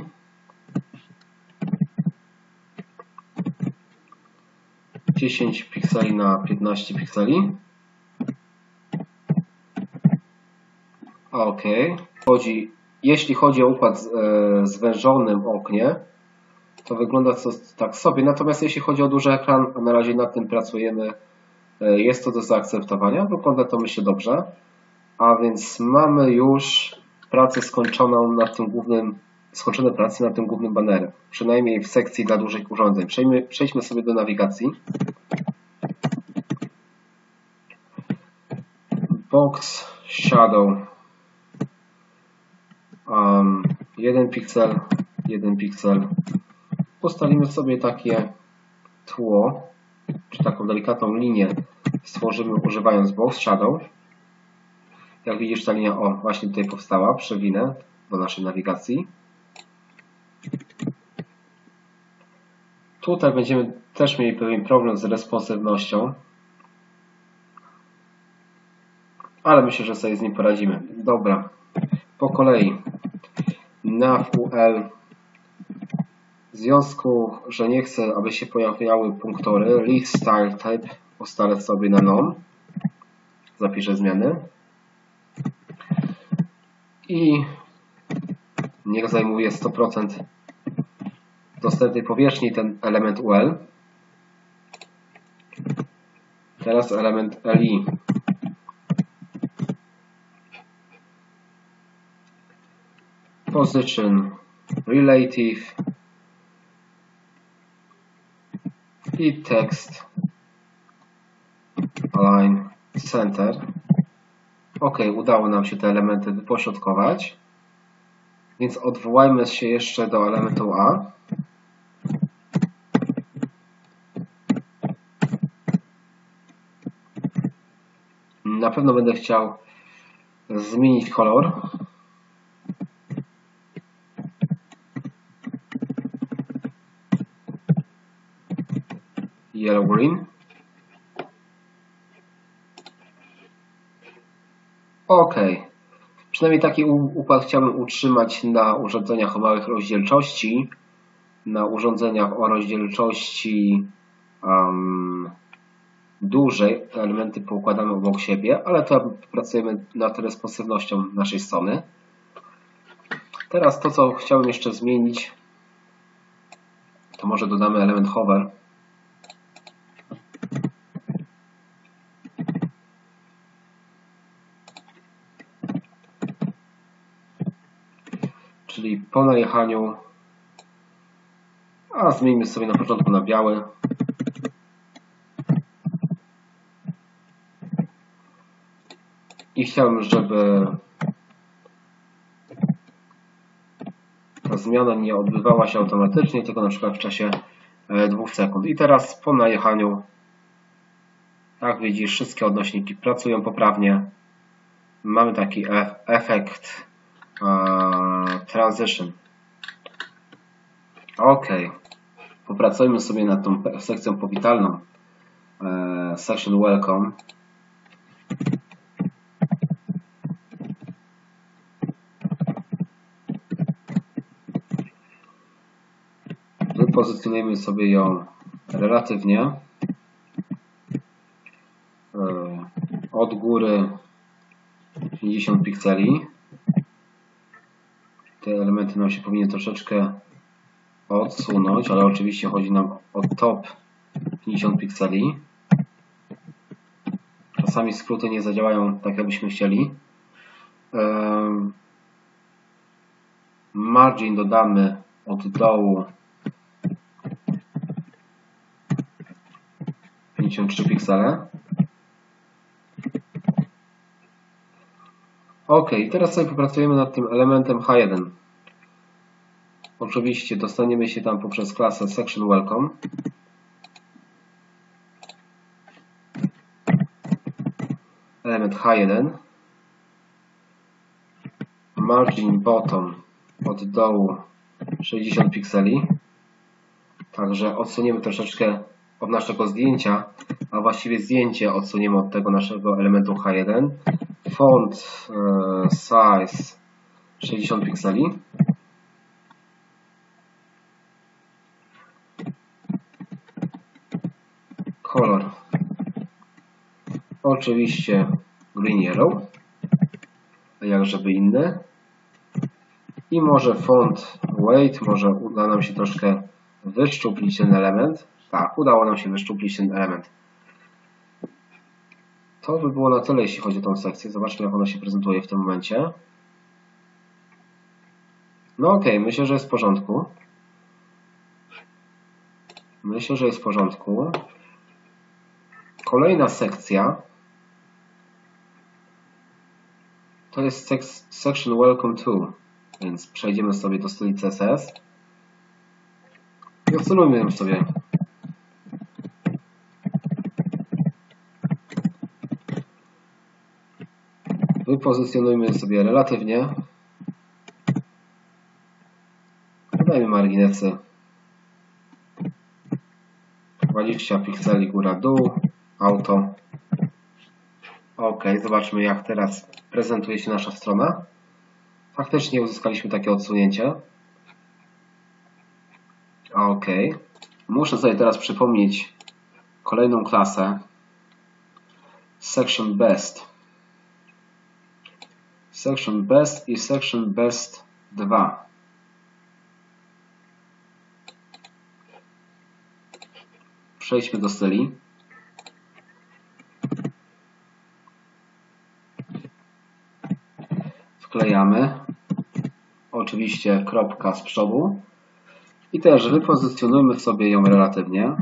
Dziesięć pikseli na 15 pikseli. OK. Jeśli chodzi o układ zwężonym oknie, to wygląda to tak sobie. Natomiast jeśli chodzi o duży ekran, a na razie nad tym pracujemy, jest to do zaakceptowania. Wygląda to, myślę, dobrze. A więc mamy już pracę skończoną nad tym skończone prace nad tym głównym banerem. Przynajmniej w sekcji dla dużych urządzeń. Przejdźmy sobie do nawigacji. Box Shadow 1 piksel, 1 piksel. Ustalimy sobie takie tło, czy taką delikatną linię stworzymy używając Box Shadow. Jak widzisz, ta linia właśnie tutaj powstała. Przewinę do naszej nawigacji. Tutaj będziemy też mieli pewien problem z responsywnością, ale myślę, że sobie z nim poradzimy. Dobra, po kolei. NavUL. W związku, że nie chcę, aby się pojawiały punktory, Leave Style Type ustalę sobie na None. Zapiszę zmiany. I niech zajmuje 100% dostępnej powierzchni ten element UL. Teraz element LI. Position Relative i Text Align Center. OK, udało nam się te elementy wypośrodkować. Więc odwołajmy się jeszcze do elementu A. Na pewno będę chciał zmienić kolor. Yellow green. OK. Przynajmniej taki układ chciałbym utrzymać na urządzeniach o małych rozdzielczości. Na urządzeniach o rozdzielczości dużej te elementy poukładamy obok siebie, ale to pracujemy nad responsywnością naszej strony. Teraz to, co chciałbym jeszcze zmienić, to może dodamy element hover. Czyli po najechaniu, a zmieńmy sobie na początku na biały. I chciałbym, żeby ta zmiana nie odbywała się automatycznie, tylko na przykład w czasie 2 sekund. I teraz po najechaniu, jak widzisz, wszystkie odnośniki pracują poprawnie. Mamy taki efekt transition. OK. Popracujmy sobie nad tą sekcją powitalną. Section welcome. Wypozycjonujemy sobie ją relatywnie. Od góry 50 pikseli. Te elementy nam się powinny troszeczkę odsunąć, ale oczywiście chodzi nam o top 50 pikseli. Czasami skróty nie zadziałają tak, jakbyśmy chcieli. Margin dodamy od dołu 53 piksele. OK, teraz sobie popracujemy nad tym elementem H1. Oczywiście dostaniemy się tam poprzez klasę Section Welcome. Element H1. Margin bottom od dołu 60 pikseli. Także odsuniemy troszeczkę od naszego zdjęcia, a właściwie zdjęcie odsuniemy od tego naszego elementu H1. Font size 60 pikseli. Kolor oczywiście green yellow, a jak żeby inny. I może font weight, może uda nam się troszkę wyszczuplić ten element. Tak, udało nam się wyszczuplić ten element. To by było na tyle, jeśli chodzi o tą sekcję. Zobaczmy, jak ona się prezentuje w tym momencie. No ok, myślę, że jest w porządku. Myślę, że jest w porządku. Kolejna sekcja to jest Section Welcome to, więc przejdziemy sobie do styli CSS i odsunujmy ją sobie. Wypozycjonujmy sobie relatywnie. Dodajmy marginesy 20 pikseli góra-dół, auto. OK, zobaczmy, jak teraz prezentuje się nasza strona. Faktycznie uzyskaliśmy takie odsunięcie. OK. Muszę sobie teraz przypomnieć kolejną klasę. Section Best. Section Best i Section Best 2. Przejdźmy do styli. Wklejamy. Oczywiście kropka z przodu. I też wypozycjonujmy sobie ją relatywnie.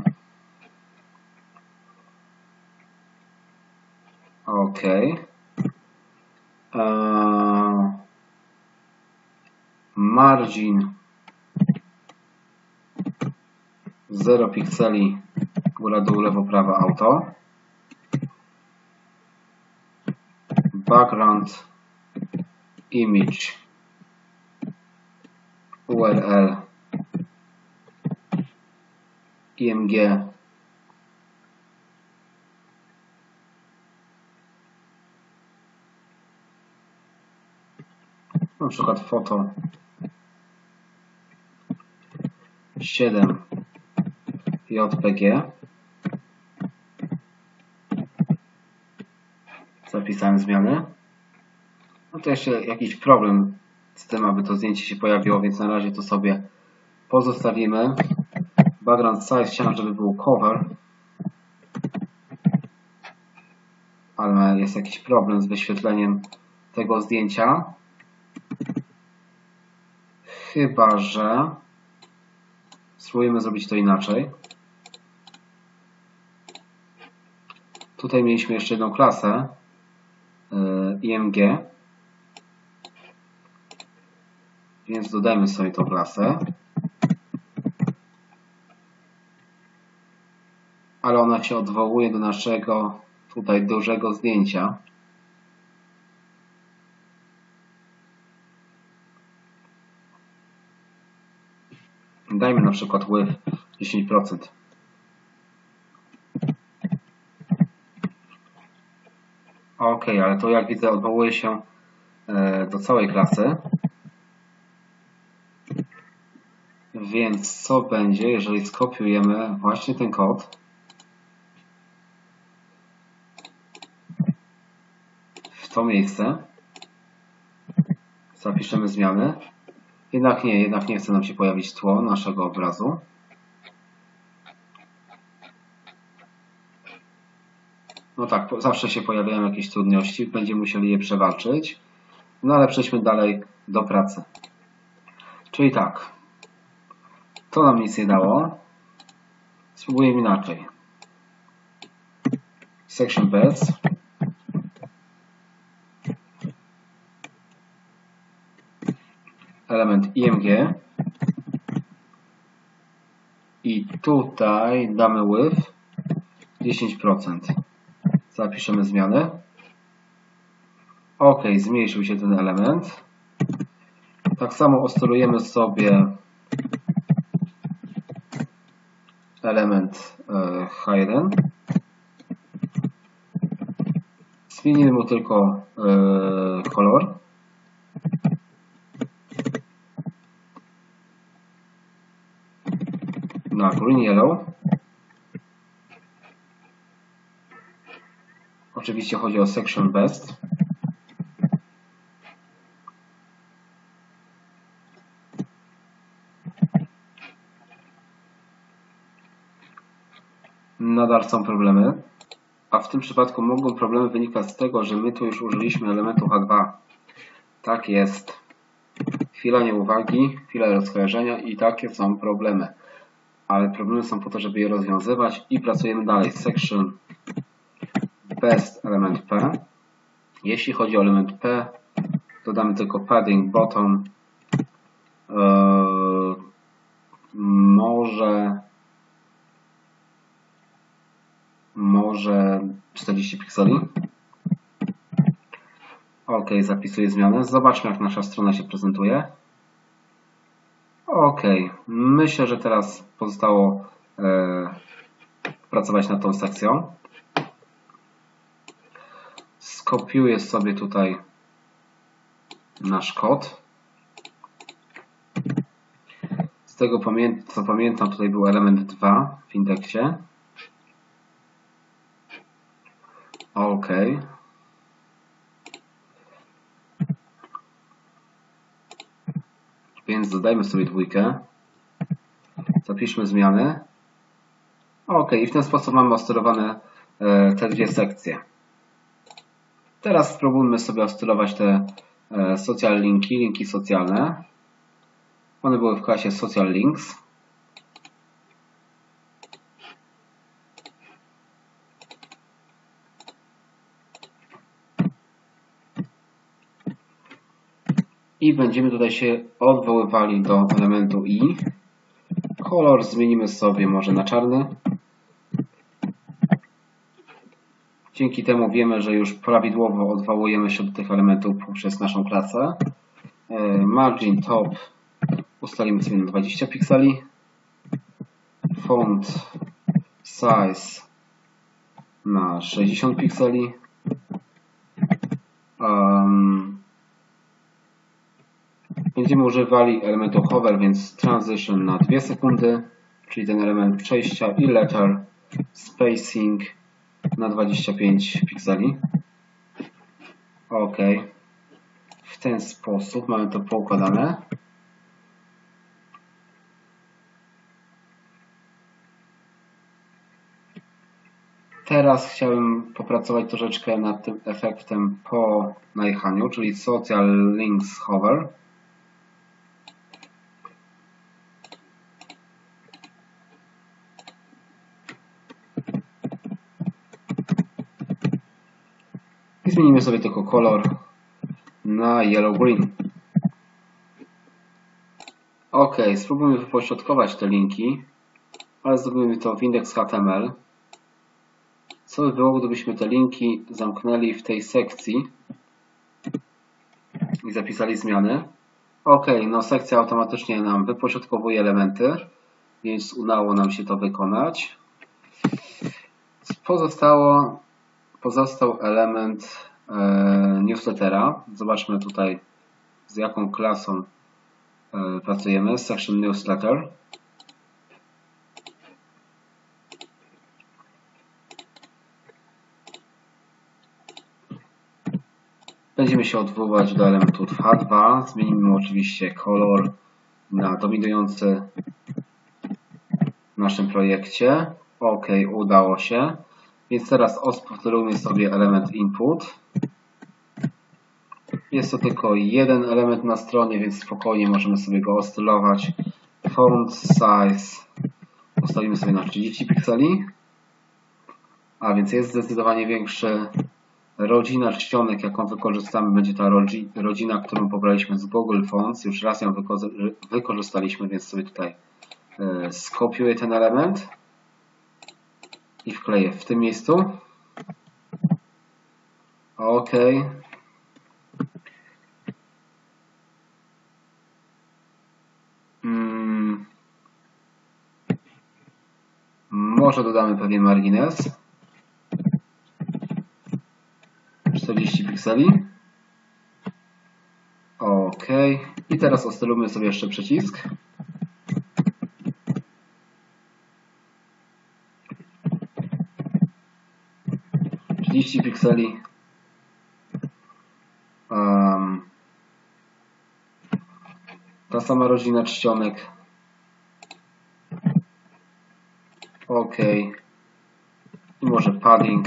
OK. Margin 0 pikseli góra, dół, lewo, prawo, auto. Background image URL img na przykład foto 7 JPG. Zapisałem zmiany. No to jeszcze jakiś problem z tym, aby to zdjęcie się pojawiło, więc na razie to sobie pozostawimy. Background size chciałem, żeby był cover, ale jest jakiś problem z wyświetleniem tego zdjęcia. Chyba że spróbujemy zrobić to inaczej. Tutaj mieliśmy jeszcze jedną klasę img, więc dodajmy sobie tą klasę, ale ona się odwołuje do naszego tutaj dużego zdjęcia. Dajmy na przykład width 10%. OK, ale to jak widzę odwołuje się do całej klasy. Więc co będzie, jeżeli skopiujemy właśnie ten kod w to miejsce, zapiszemy zmiany Jednak nie chce nam się pojawić tło naszego obrazu. No tak, zawsze się pojawiają jakieś trudności, będziemy musieli je przewalczyć. No ale przejdźmy dalej do pracy. Czyli tak, to nam nic nie dało. Spróbujemy inaczej. Section Best. Element IMG. I tutaj damy width 10%. Zapiszemy zmiany. OK, zmniejszył się ten element. Tak samo oscylujemy sobie element H1. Zmienimy mu tylko kolor. Na green yellow. Oczywiście chodzi o section best. Nadal są problemy, a w tym przypadku mogą problemy wynikać z tego, że my tu już użyliśmy elementu H2. Tak jest. Chwila nieuwagi, chwila rozkojarzenia i takie są problemy. Ale problemy są po to, żeby je rozwiązywać i pracujemy dalej. Section best element P. Jeśli chodzi o element P, dodamy tylko padding bottom. Może 40 pikseli. OK, zapisuję zmianę. Zobaczmy, jak nasza strona się prezentuje. OK, myślę, że teraz pozostało pracować nad tą sekcją. Skopiuję sobie tutaj nasz kod. Z tego co pamiętam, tutaj był element 2 w indeksie. OK. Więc dodajmy sobie dwójkę. Zapiszmy zmiany. OK, i w ten sposób mamy oscylowane te dwie sekcje. Teraz spróbujmy sobie oscylować te social linki socjalne. One były w klasie social links. I będziemy tutaj się odwoływali do elementu i. Kolor zmienimy sobie może na czarny. Dzięki temu wiemy, że już prawidłowo odwołujemy się do tych elementów poprzez naszą klasę. Margin top ustalimy sobie na 20 pikseli. Font size na 60 pikseli. Będziemy używali elementu hover, więc transition na 2 sekundy, czyli ten element przejścia i letter spacing na 25 pikseli. OK. W ten sposób mamy to poukładane. Teraz chciałbym popracować troszeczkę nad tym efektem po najechaniu, czyli social links hover. I zmienimy sobie tylko kolor na yellow green. OK, spróbujmy wypośrodkować te linki, ale zrobimy to w index.html. Co by było, gdybyśmy te linki zamknęli w tej sekcji i zapisali zmiany? OK, no sekcja automatycznie nam wypośrodkowuje elementy, więc udało nam się to wykonać. Pozostał element newslettera. Zobaczmy tutaj, z jaką klasą pracujemy. Section newsletter. Będziemy się odwoływać do elementu H2. Zmienimy oczywiście kolor na dominujący w naszym projekcie. OK, udało się. Więc teraz odpilnujmy sobie element input. Jest to tylko jeden element na stronie, więc spokojnie możemy sobie go ostylować. Font size ustawimy sobie na 30 pikseli, a więc jest zdecydowanie większy. Rodzina czcionek, jaką wykorzystamy, będzie ta rodzina, którą pobraliśmy z Google Fonts. Już raz ją wykorzystaliśmy, więc sobie tutaj skopiuję ten element i wkleję w tym miejscu. OK. Może dodamy pewien margines. 40 pikseli. OK. I teraz ostylujmy sobie jeszcze przycisk. Pikseli. Ta sama rodzina czcionek. OK. I może padding.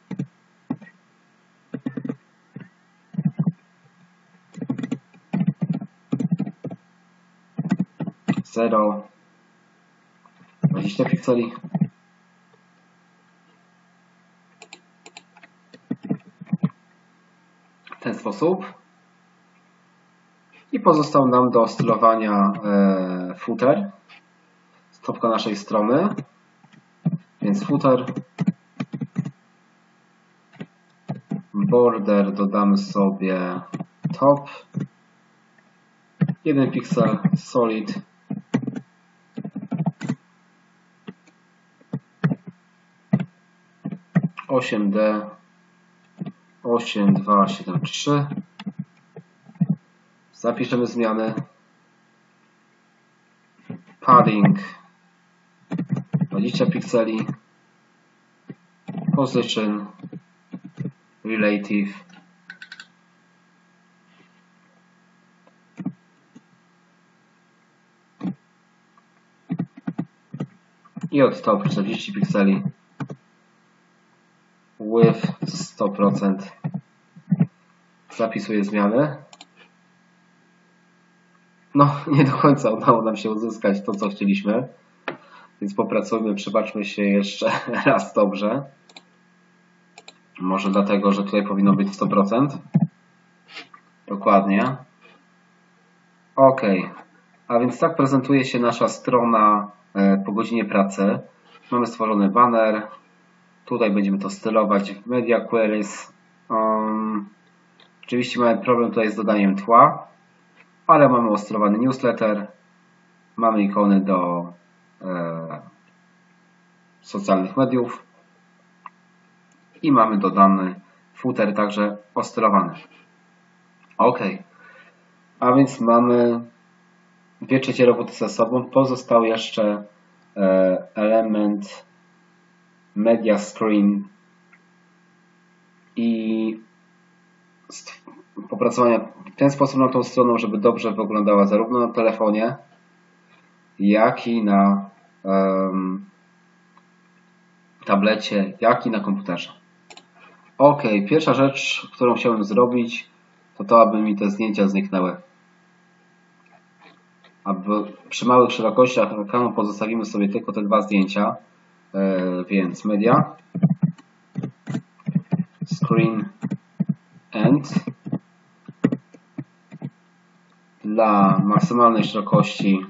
Zero. 20 pikseli. W ten sposób. I pozostał nam do ostylowania footer. Stopka naszej strony. Więc footer. Border dodamy sobie top. 1 piksel solid. (8D) 8273. Zapiszemy zmiany. Padding 20 pikseli. Position relative i od top 40 pikseli. Width 100%. Zapisuję zmiany. No, nie do końca udało nam się uzyskać to, co chcieliśmy. Więc popracujmy, przypatrzmy się jeszcze raz dobrze. Może dlatego, że tutaj powinno być 100%. Dokładnie. OK. A więc tak prezentuje się nasza strona po godzinie pracy. Mamy stworzony banner. Tutaj będziemy to stylować w Media Queries. Oczywiście mamy problem tutaj z dodaniem tła, ale mamy ostylowany newsletter. Mamy ikony do socjalnych mediów i mamy dodany footer także ostylowany. OK. A więc mamy 2/3 roboty za sobą. Pozostał jeszcze element media screen i popracowania w ten sposób nad tą stroną, żeby dobrze wyglądała zarówno na telefonie, jak i na tablecie, jak i na komputerze. OK, pierwsza rzecz, którą chciałem zrobić, to aby mi te zdjęcia zniknęły. Przy małych szerokościach ekranu pozostawimy sobie tylko te dwa zdjęcia, więc media, screen end. Dla maksymalnej szerokości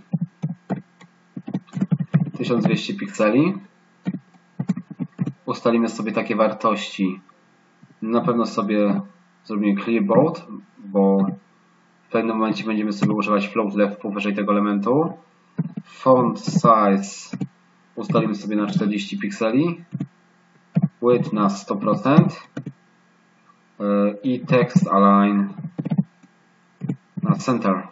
1200 pikseli. Ustalimy sobie takie wartości. Na pewno sobie zrobimy clearboard, bo w pewnym momencie będziemy sobie używać float left powyżej tego elementu. Font size ustalimy sobie na 40 pikseli. Width na 100%. I text align na center.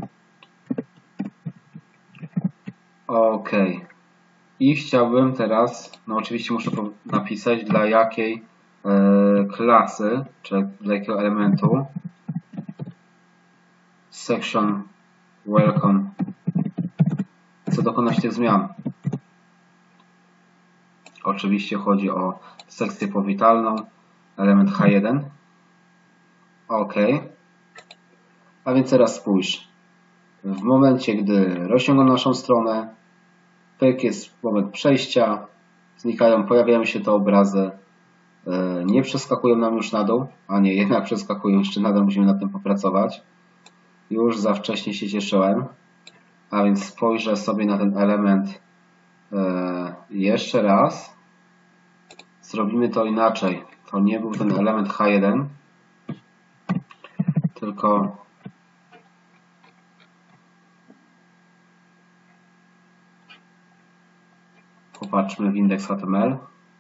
OK. I chciałbym teraz, no oczywiście muszę napisać dla jakiej klasy, czy dla jakiego elementu section welcome chcę dokonać tych zmian. Oczywiście chodzi o sekcję powitalną, element H1. OK. A więc teraz spójrz. W momencie, gdy rozciągam naszą stronę, pyk, jest moment przejścia, znikają, pojawiają się te obrazy, nie przeskakują nam już na dół, a nie, jednak przeskakują, jeszcze nadal musimy nad tym popracować. Już za wcześnie się cieszyłem, a więc spojrzę sobie na ten element jeszcze raz. Zrobimy to inaczej. To nie był ten element H1, tylko popatrzmy w indeks HTML.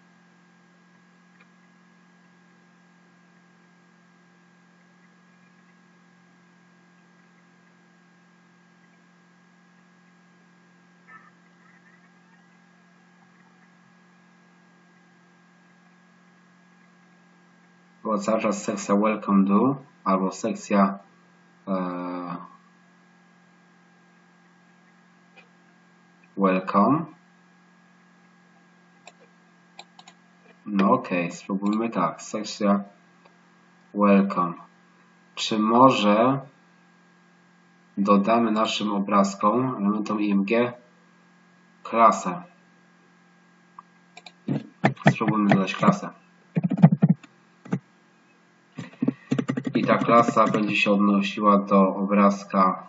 Była cały czas sekcja Welcome Do albo sekcja Welcome. No ok, spróbujmy tak. Sekcja Welcome. Czy może dodamy naszym obrazkom, elementom IMG, klasę? Spróbujmy dodać klasę. I ta klasa będzie się odnosiła do obrazka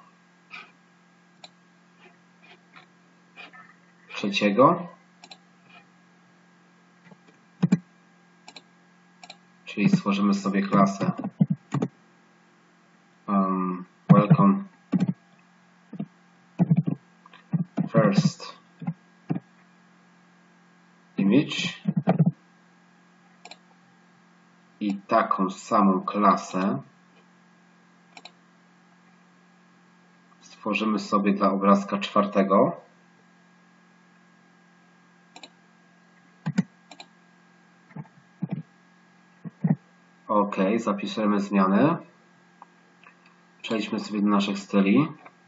trzeciego. Czyli stworzymy sobie klasę welcome first image i taką samą klasę stworzymy sobie dla obrazka czwartego. OK, zapisujemy zmiany. Przejdźmy sobie do naszych styli.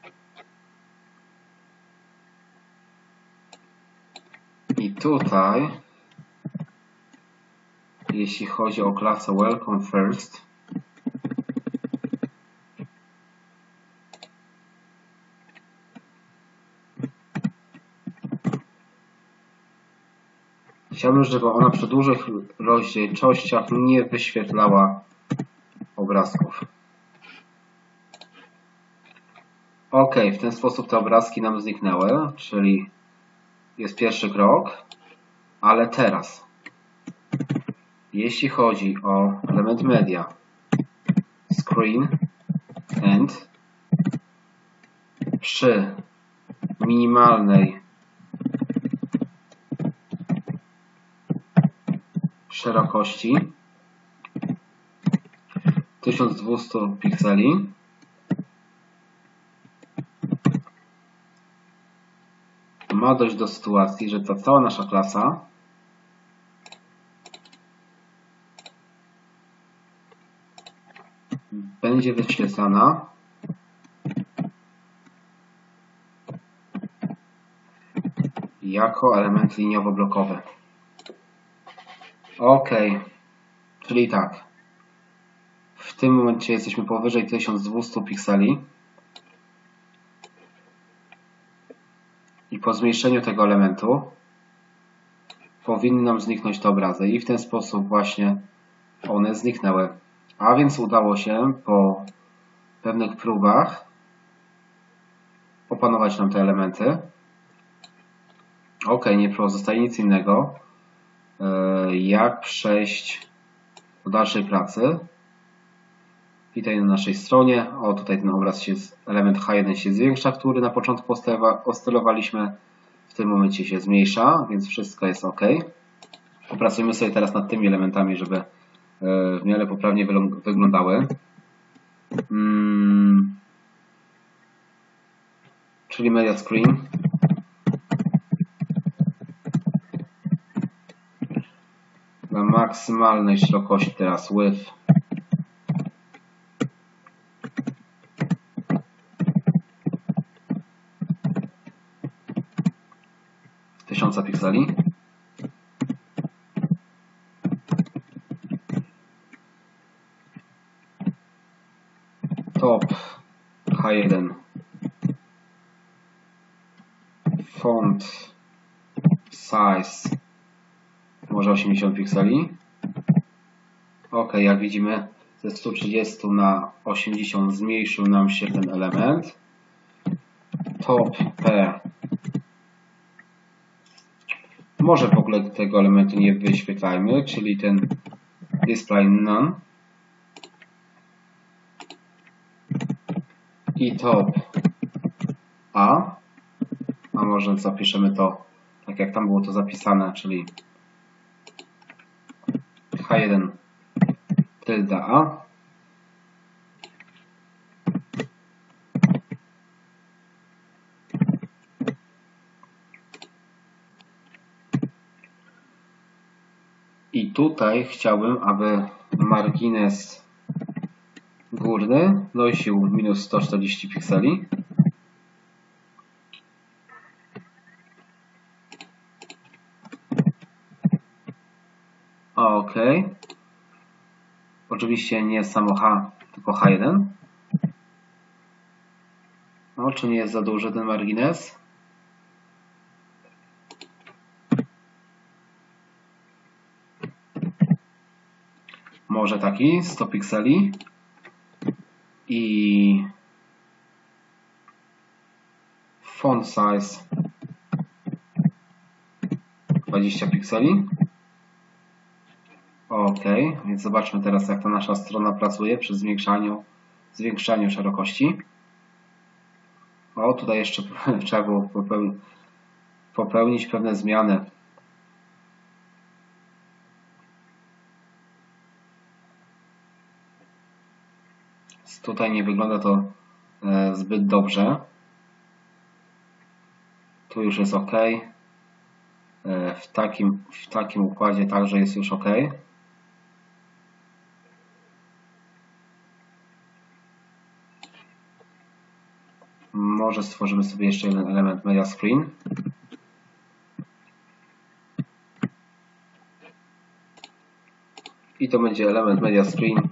I tutaj, jeśli chodzi o klasę Welcome First, chciałbym, żeby ona przy dużych rozdzielczościach nie wyświetlała obrazków. OK, w ten sposób te obrazki nam zniknęły, czyli jest pierwszy krok, ale teraz, jeśli chodzi o element media, screen, and, przy minimalnej szerokości 1200 pikseli ma dojść do sytuacji, że ta cała nasza klasa będzie wyświetlana jako element liniowo-blokowy. OK, czyli tak, w tym momencie jesteśmy powyżej 1200 pikseli i po zmniejszeniu tego elementu powinny nam zniknąć te obrazy i w ten sposób właśnie one zniknęły. A więc udało się po pewnych próbach opanować nam te elementy. OK, nie pozostaje nic innego jak przejść do dalszej pracy. Witaj na naszej stronie. O, tutaj ten obraz element H1 się zwiększa, który na początku ostylowaliśmy. W tym momencie się zmniejsza, więc wszystko jest OK. Popracujmy sobie teraz nad tymi elementami, żeby w miarę poprawnie wyglądały. Czyli media screen. Dla maksymalnej szerokości teraz width. Tysiąca pikseli. Top H1. Font size może 80 pikseli. Ok, jak widzimy, ze 130 na 80 zmniejszył nam się ten element. Top P. Może w ogóle tego elementu nie wyświetlajmy, czyli ten display none. I top A. A może zapiszemy to tak jak tam było to zapisane, czyli H1 tylda A. I tutaj chciałbym, aby margines górny nosił minus 140 pikseli. Ok. Oczywiście nie samo H, tylko H1. No, czy nie jest za duży ten margines? Może taki, 100 pikseli. I font size 20 pikseli. Ok, więc zobaczmy teraz, jak ta nasza strona pracuje przy zwiększaniu szerokości. O, tutaj jeszcze trzeba było popełnić pewne zmiany. Tutaj nie wygląda to zbyt dobrze. Tu już jest ok. W takim układzie także jest już ok. Może stworzymy sobie jeszcze jeden element Media Screen. I to będzie element Media Screen.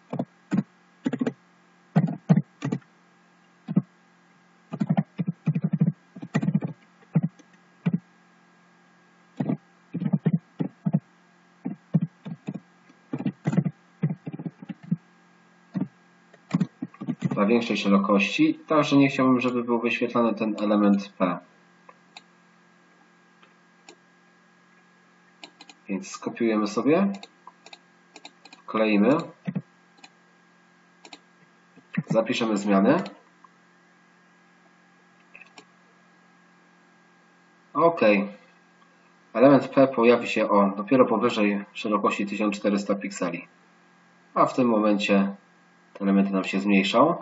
Dla większej szerokości, także nie chciałbym, żeby był wyświetlany ten element P. Więc skopiujemy sobie, kleimy, zapiszemy zmiany. OK. Element P pojawi się dopiero powyżej szerokości 1400 pikseli. A w tym momencie te elementy nam się zmniejszą.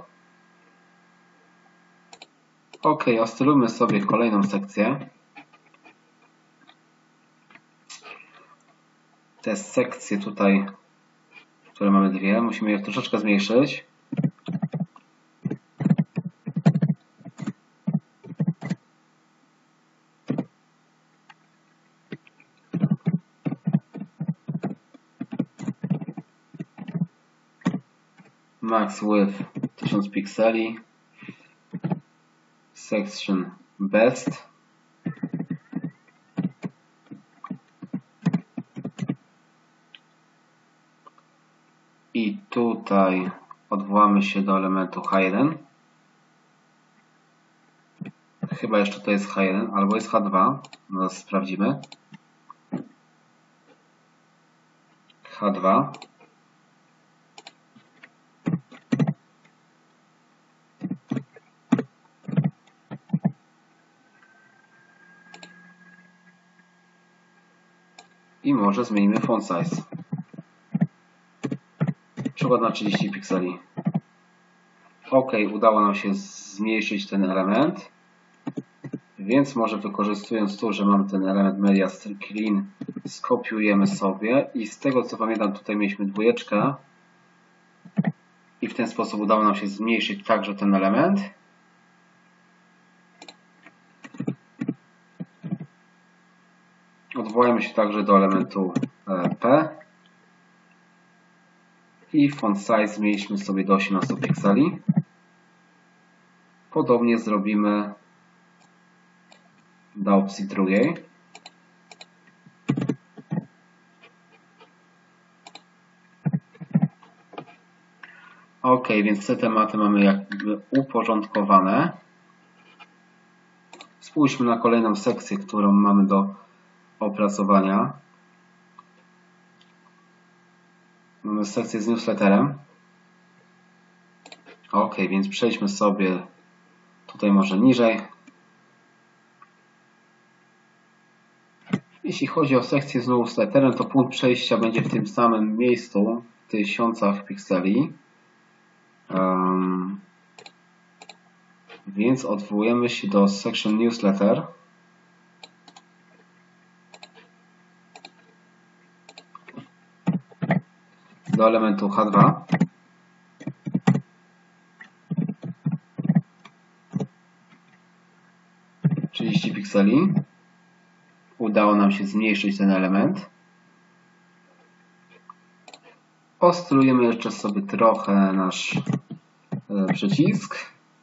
OK, ostylujmy sobie kolejną sekcję. Te sekcje tutaj, które mamy dwie, musimy je troszeczkę zmniejszyć. Max width 1000 pikseli. Section best. I tutaj odwołamy się do elementu H1. Chyba jeszcze to jest H1, albo jest H2. No, sprawdzimy. H2. I może zmienimy font size. Przykład na 30 pikseli. OK, udało nam się zmniejszyć ten element. Więc może wykorzystując tu, że mamy ten element media clean, skopiujemy sobie i z tego co pamiętam tutaj mieliśmy dwójeczkę i w ten sposób udało nam się zmniejszyć także ten element. Odwołajmy się także do elementu P i font size zmniejszymy sobie do 18 pikseli. Podobnie zrobimy do opcji drugiej. Ok, więc te tematy mamy jakby uporządkowane. Spójrzmy na kolejną sekcję, którą mamy do opracowania. Mamy sekcję z newsletterem. Ok, więc przejdźmy sobie tutaj może niżej. Jeśli chodzi o sekcję z newsletterem, to punkt przejścia będzie w tym samym miejscu, w 1000 pikseli. Więc odwołujemy się do section newsletter. Do elementu H2. Pikseli. Udało nam się zmniejszyć ten element. Ostylujemy jeszcze sobie trochę nasz przycisk.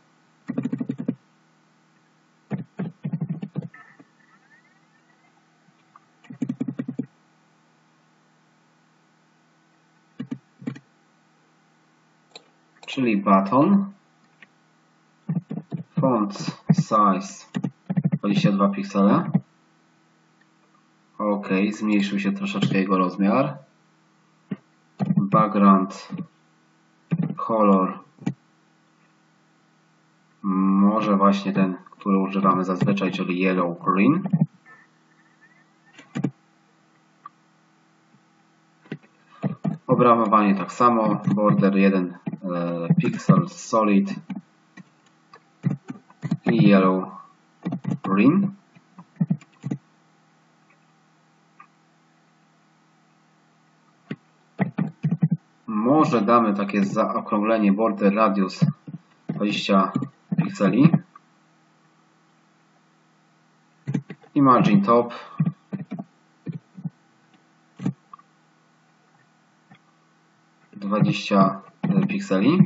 Czyli button. Font size 22 piksele. Ok, zmniejszył się troszeczkę jego rozmiar. Background color. Może właśnie ten, który używamy zazwyczaj, czyli yellow green. Obramowanie tak samo. Border 1 pixel solid i yellow green. Może damy takie zaokrąglenie border radius 20 pikseli i margin top 20 pikseli.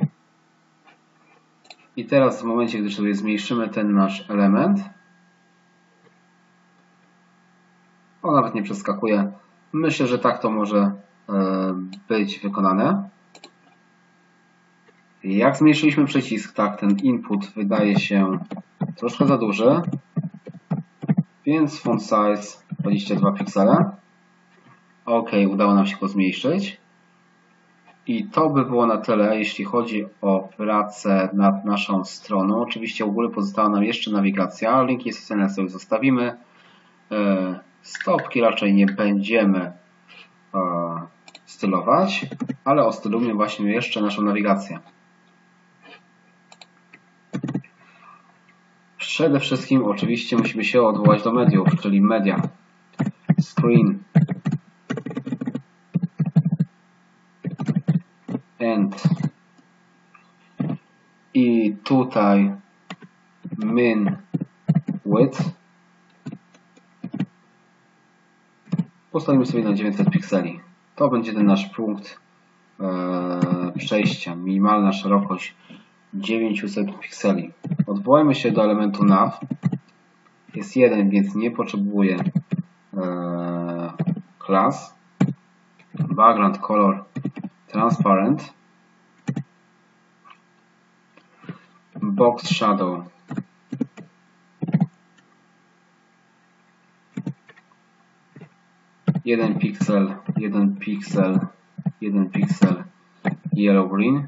I teraz w momencie, gdy sobie zmniejszymy ten nasz element, on nawet nie przeskakuje. Myślę, że tak to może być wykonane. Jak zmniejszyliśmy przycisk, tak ten input wydaje się troszkę za duży, więc font size 22 piksele. Ok, udało nam się go zmniejszyć. I to by było na tyle, jeśli chodzi o pracę nad naszą stroną. Oczywiście u góry pozostała nam jeszcze nawigacja. Linki socjalne sobie zostawimy. Stopki raczej nie będziemy stylować, ale ostylujmy właśnie jeszcze naszą nawigację. Przede wszystkim oczywiście musimy się odwołać do mediów, czyli media, screen, end i tutaj min width. Postawimy sobie na 900 pikseli. To będzie ten nasz punkt przejścia. Minimalna szerokość 900 pikseli. Odwołajmy się do elementu nav. Jest jeden, więc nie potrzebuje class. Background color transparent. Box shadow. Jeden piksel, jeden piksel, jeden piksel yellow green.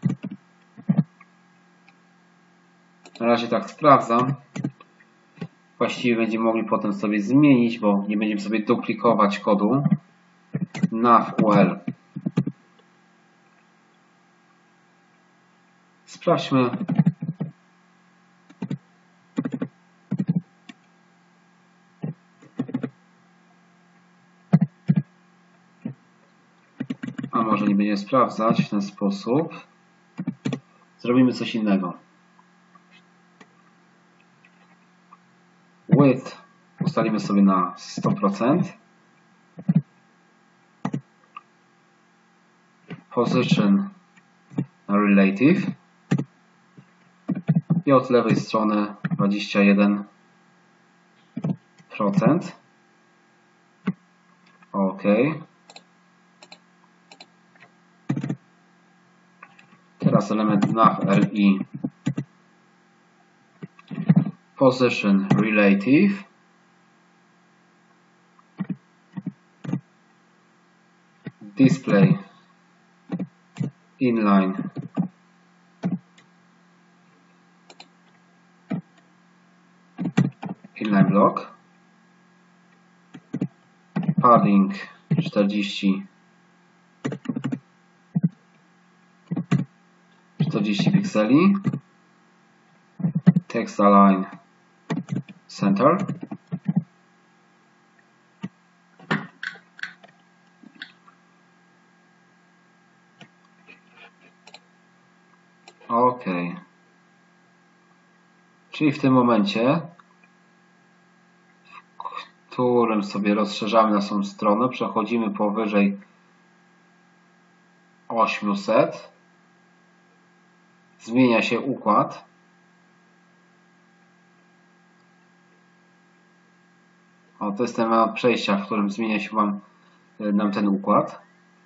Na razie tak sprawdzam. Właściwie będziemy mogli potem sobie zmienić, bo nie będziemy sobie duplikować kodu. Nav UL. Sprawdźmy. może nie będziemy sprawdzać w ten sposób. Zrobimy coś innego. Width ustalimy sobie na 100%. Position na relative. I od lewej strony 21%. OK. Teraz element nav.li. Position relative. Display inline block. Padding 40 pikseli. Text align center. OK. Czyli w tym momencie, w którym sobie rozszerzamy naszą stronę, przechodzimy powyżej 800. Zmienia się układ. O, to jest temat przejścia, w którym zmienia się nam ten układ.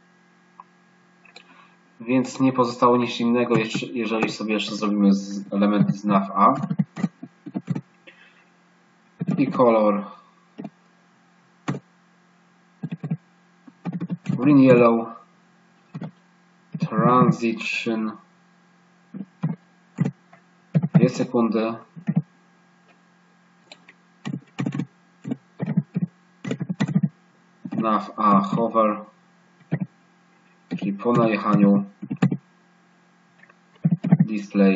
Więc nie pozostało nic innego, jeżeli sobie jeszcze zrobimy elementy z nav.a. I color green yellow, transition 2 sekundy, nav.a hover, czyli po najechaniu, display.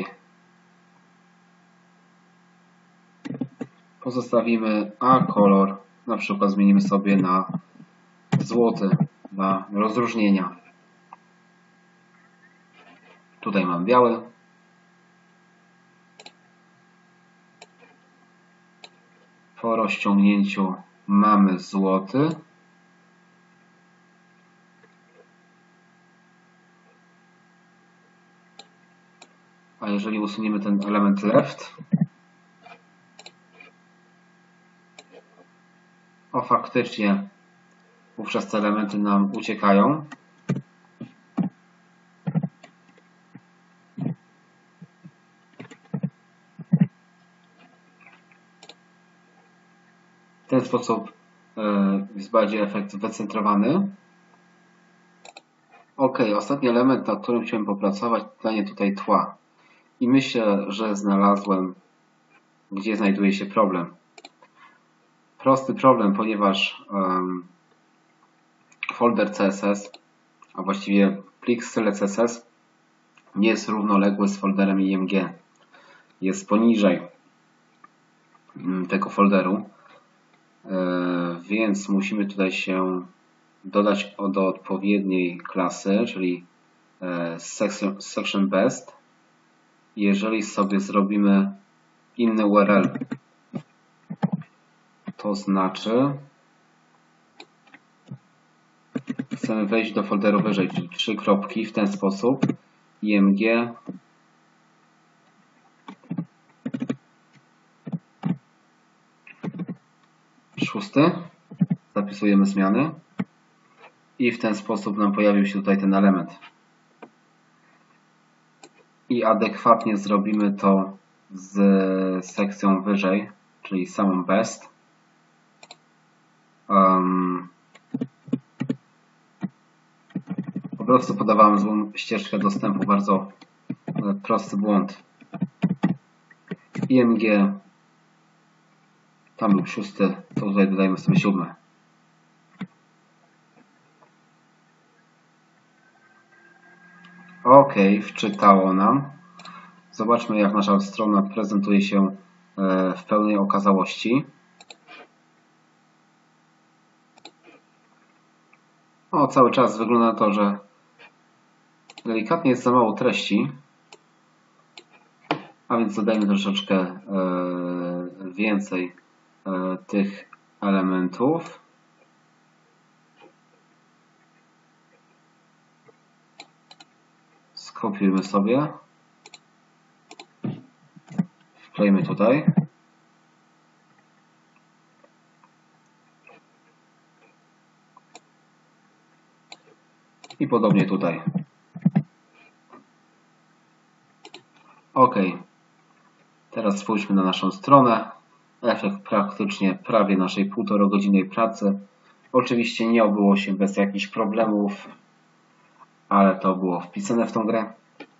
Pozostawimy a kolor, na przykład zmienimy sobie na złoty, dla rozróżnienia. Tutaj mam biały. Po rozciągnięciu mamy złoty. A jeżeli usuniemy ten element left, o, faktycznie wówczas te elementy nam uciekają. W ten sposób jest bardziej efekt wycentrowany. OK, ostatni element, nad którym chciałem popracować, danie tutaj tła. I myślę, że znalazłem, gdzie znajduje się problem. Prosty problem, ponieważ folder CSS, a właściwie plik style CSS nie jest równoległy z folderem img. Jest poniżej tego folderu, więc musimy tutaj się dodać do odpowiedniej klasy, czyli section best. Jeżeli sobie zrobimy inny URL, to znaczy chcemy wejść do folderu wyżej, czyli 3 kropki w ten sposób, img, szósty, zapisujemy zmiany i w ten sposób nam pojawił się tutaj ten element. I adekwatnie zrobimy to z sekcją wyżej, czyli samą best. Po prostu podawałem złą ścieżkę dostępu, bardzo prosty błąd. img, tam był 6, to tutaj dodajemy sobie 7. OK, wczytało nam. Zobaczmy, jak nasza strona prezentuje się w pełnej okazałości. O, cały czas wygląda na to, że Delikatnie jest za mało treści, a więc dodajmy troszeczkę więcej tych elementów. Skopiujmy sobie. Wklejmy tutaj. I podobnie tutaj. OK. Teraz spójrzmy na naszą stronę. Efekt praktycznie prawie naszej 1,5-godzinnej pracy. Oczywiście nie obyło się bez jakichś problemów, ale to było wpisane w tą grę.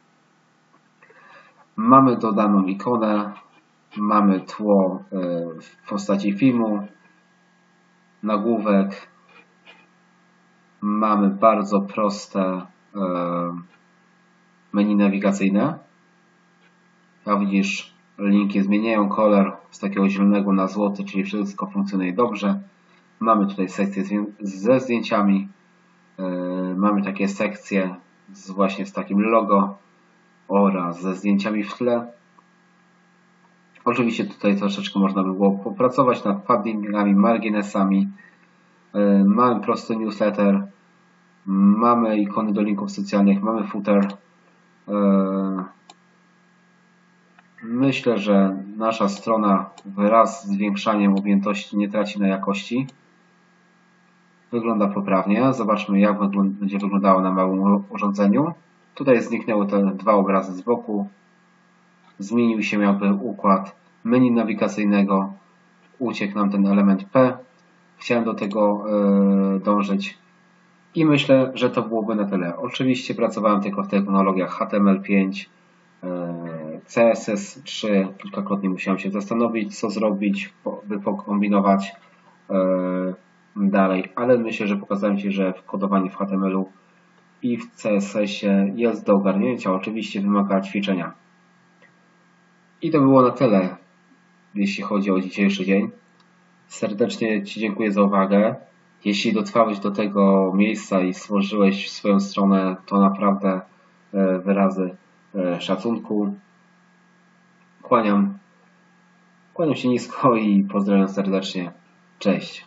Mamy dodaną ikonę, mamy tło w postaci filmu, nagłówek, mamy bardzo proste menu nawigacyjne. Jak widzisz, linki zmieniają kolor z takiego zielonego na złoty, czyli wszystko funkcjonuje dobrze. Mamy tutaj sekcję ze zdjęciami, mamy takie sekcje właśnie z takim logo oraz ze zdjęciami w tle. Oczywiście tutaj troszeczkę można by było popracować nad paddingami, marginesami. Mamy prosty newsletter, mamy ikony do linków socjalnych, mamy footer. Myślę, że nasza strona wraz z zwiększaniem objętości nie traci na jakości. Wygląda poprawnie. Zobaczmy, jak będzie wyglądało na małym urządzeniu. Tutaj zniknęły te dwa obrazy z boku. Zmienił się jakby układ menu nawigacyjnego. Uciekł nam ten element P. Chciałem do tego dążyć. I myślę, że to byłoby na tyle. Oczywiście pracowałem tylko w technologiach HTML5, CSS3. Kilkakrotnie musiałem się zastanowić, co zrobić, by pokombinować dalej. Ale myślę, że pokazałem Ci, że kodowanie w HTML-u i w CSS-ie jest do ogarnięcia. Oczywiście wymaga ćwiczenia. I to było na tyle, jeśli chodzi o dzisiejszy dzień. Serdecznie Ci dziękuję za uwagę. Jeśli dotrwałeś do tego miejsca i stworzyłeś swoją stronę, to naprawdę wyrazy szacunku. Kłaniam się nisko i pozdrawiam serdecznie. Cześć.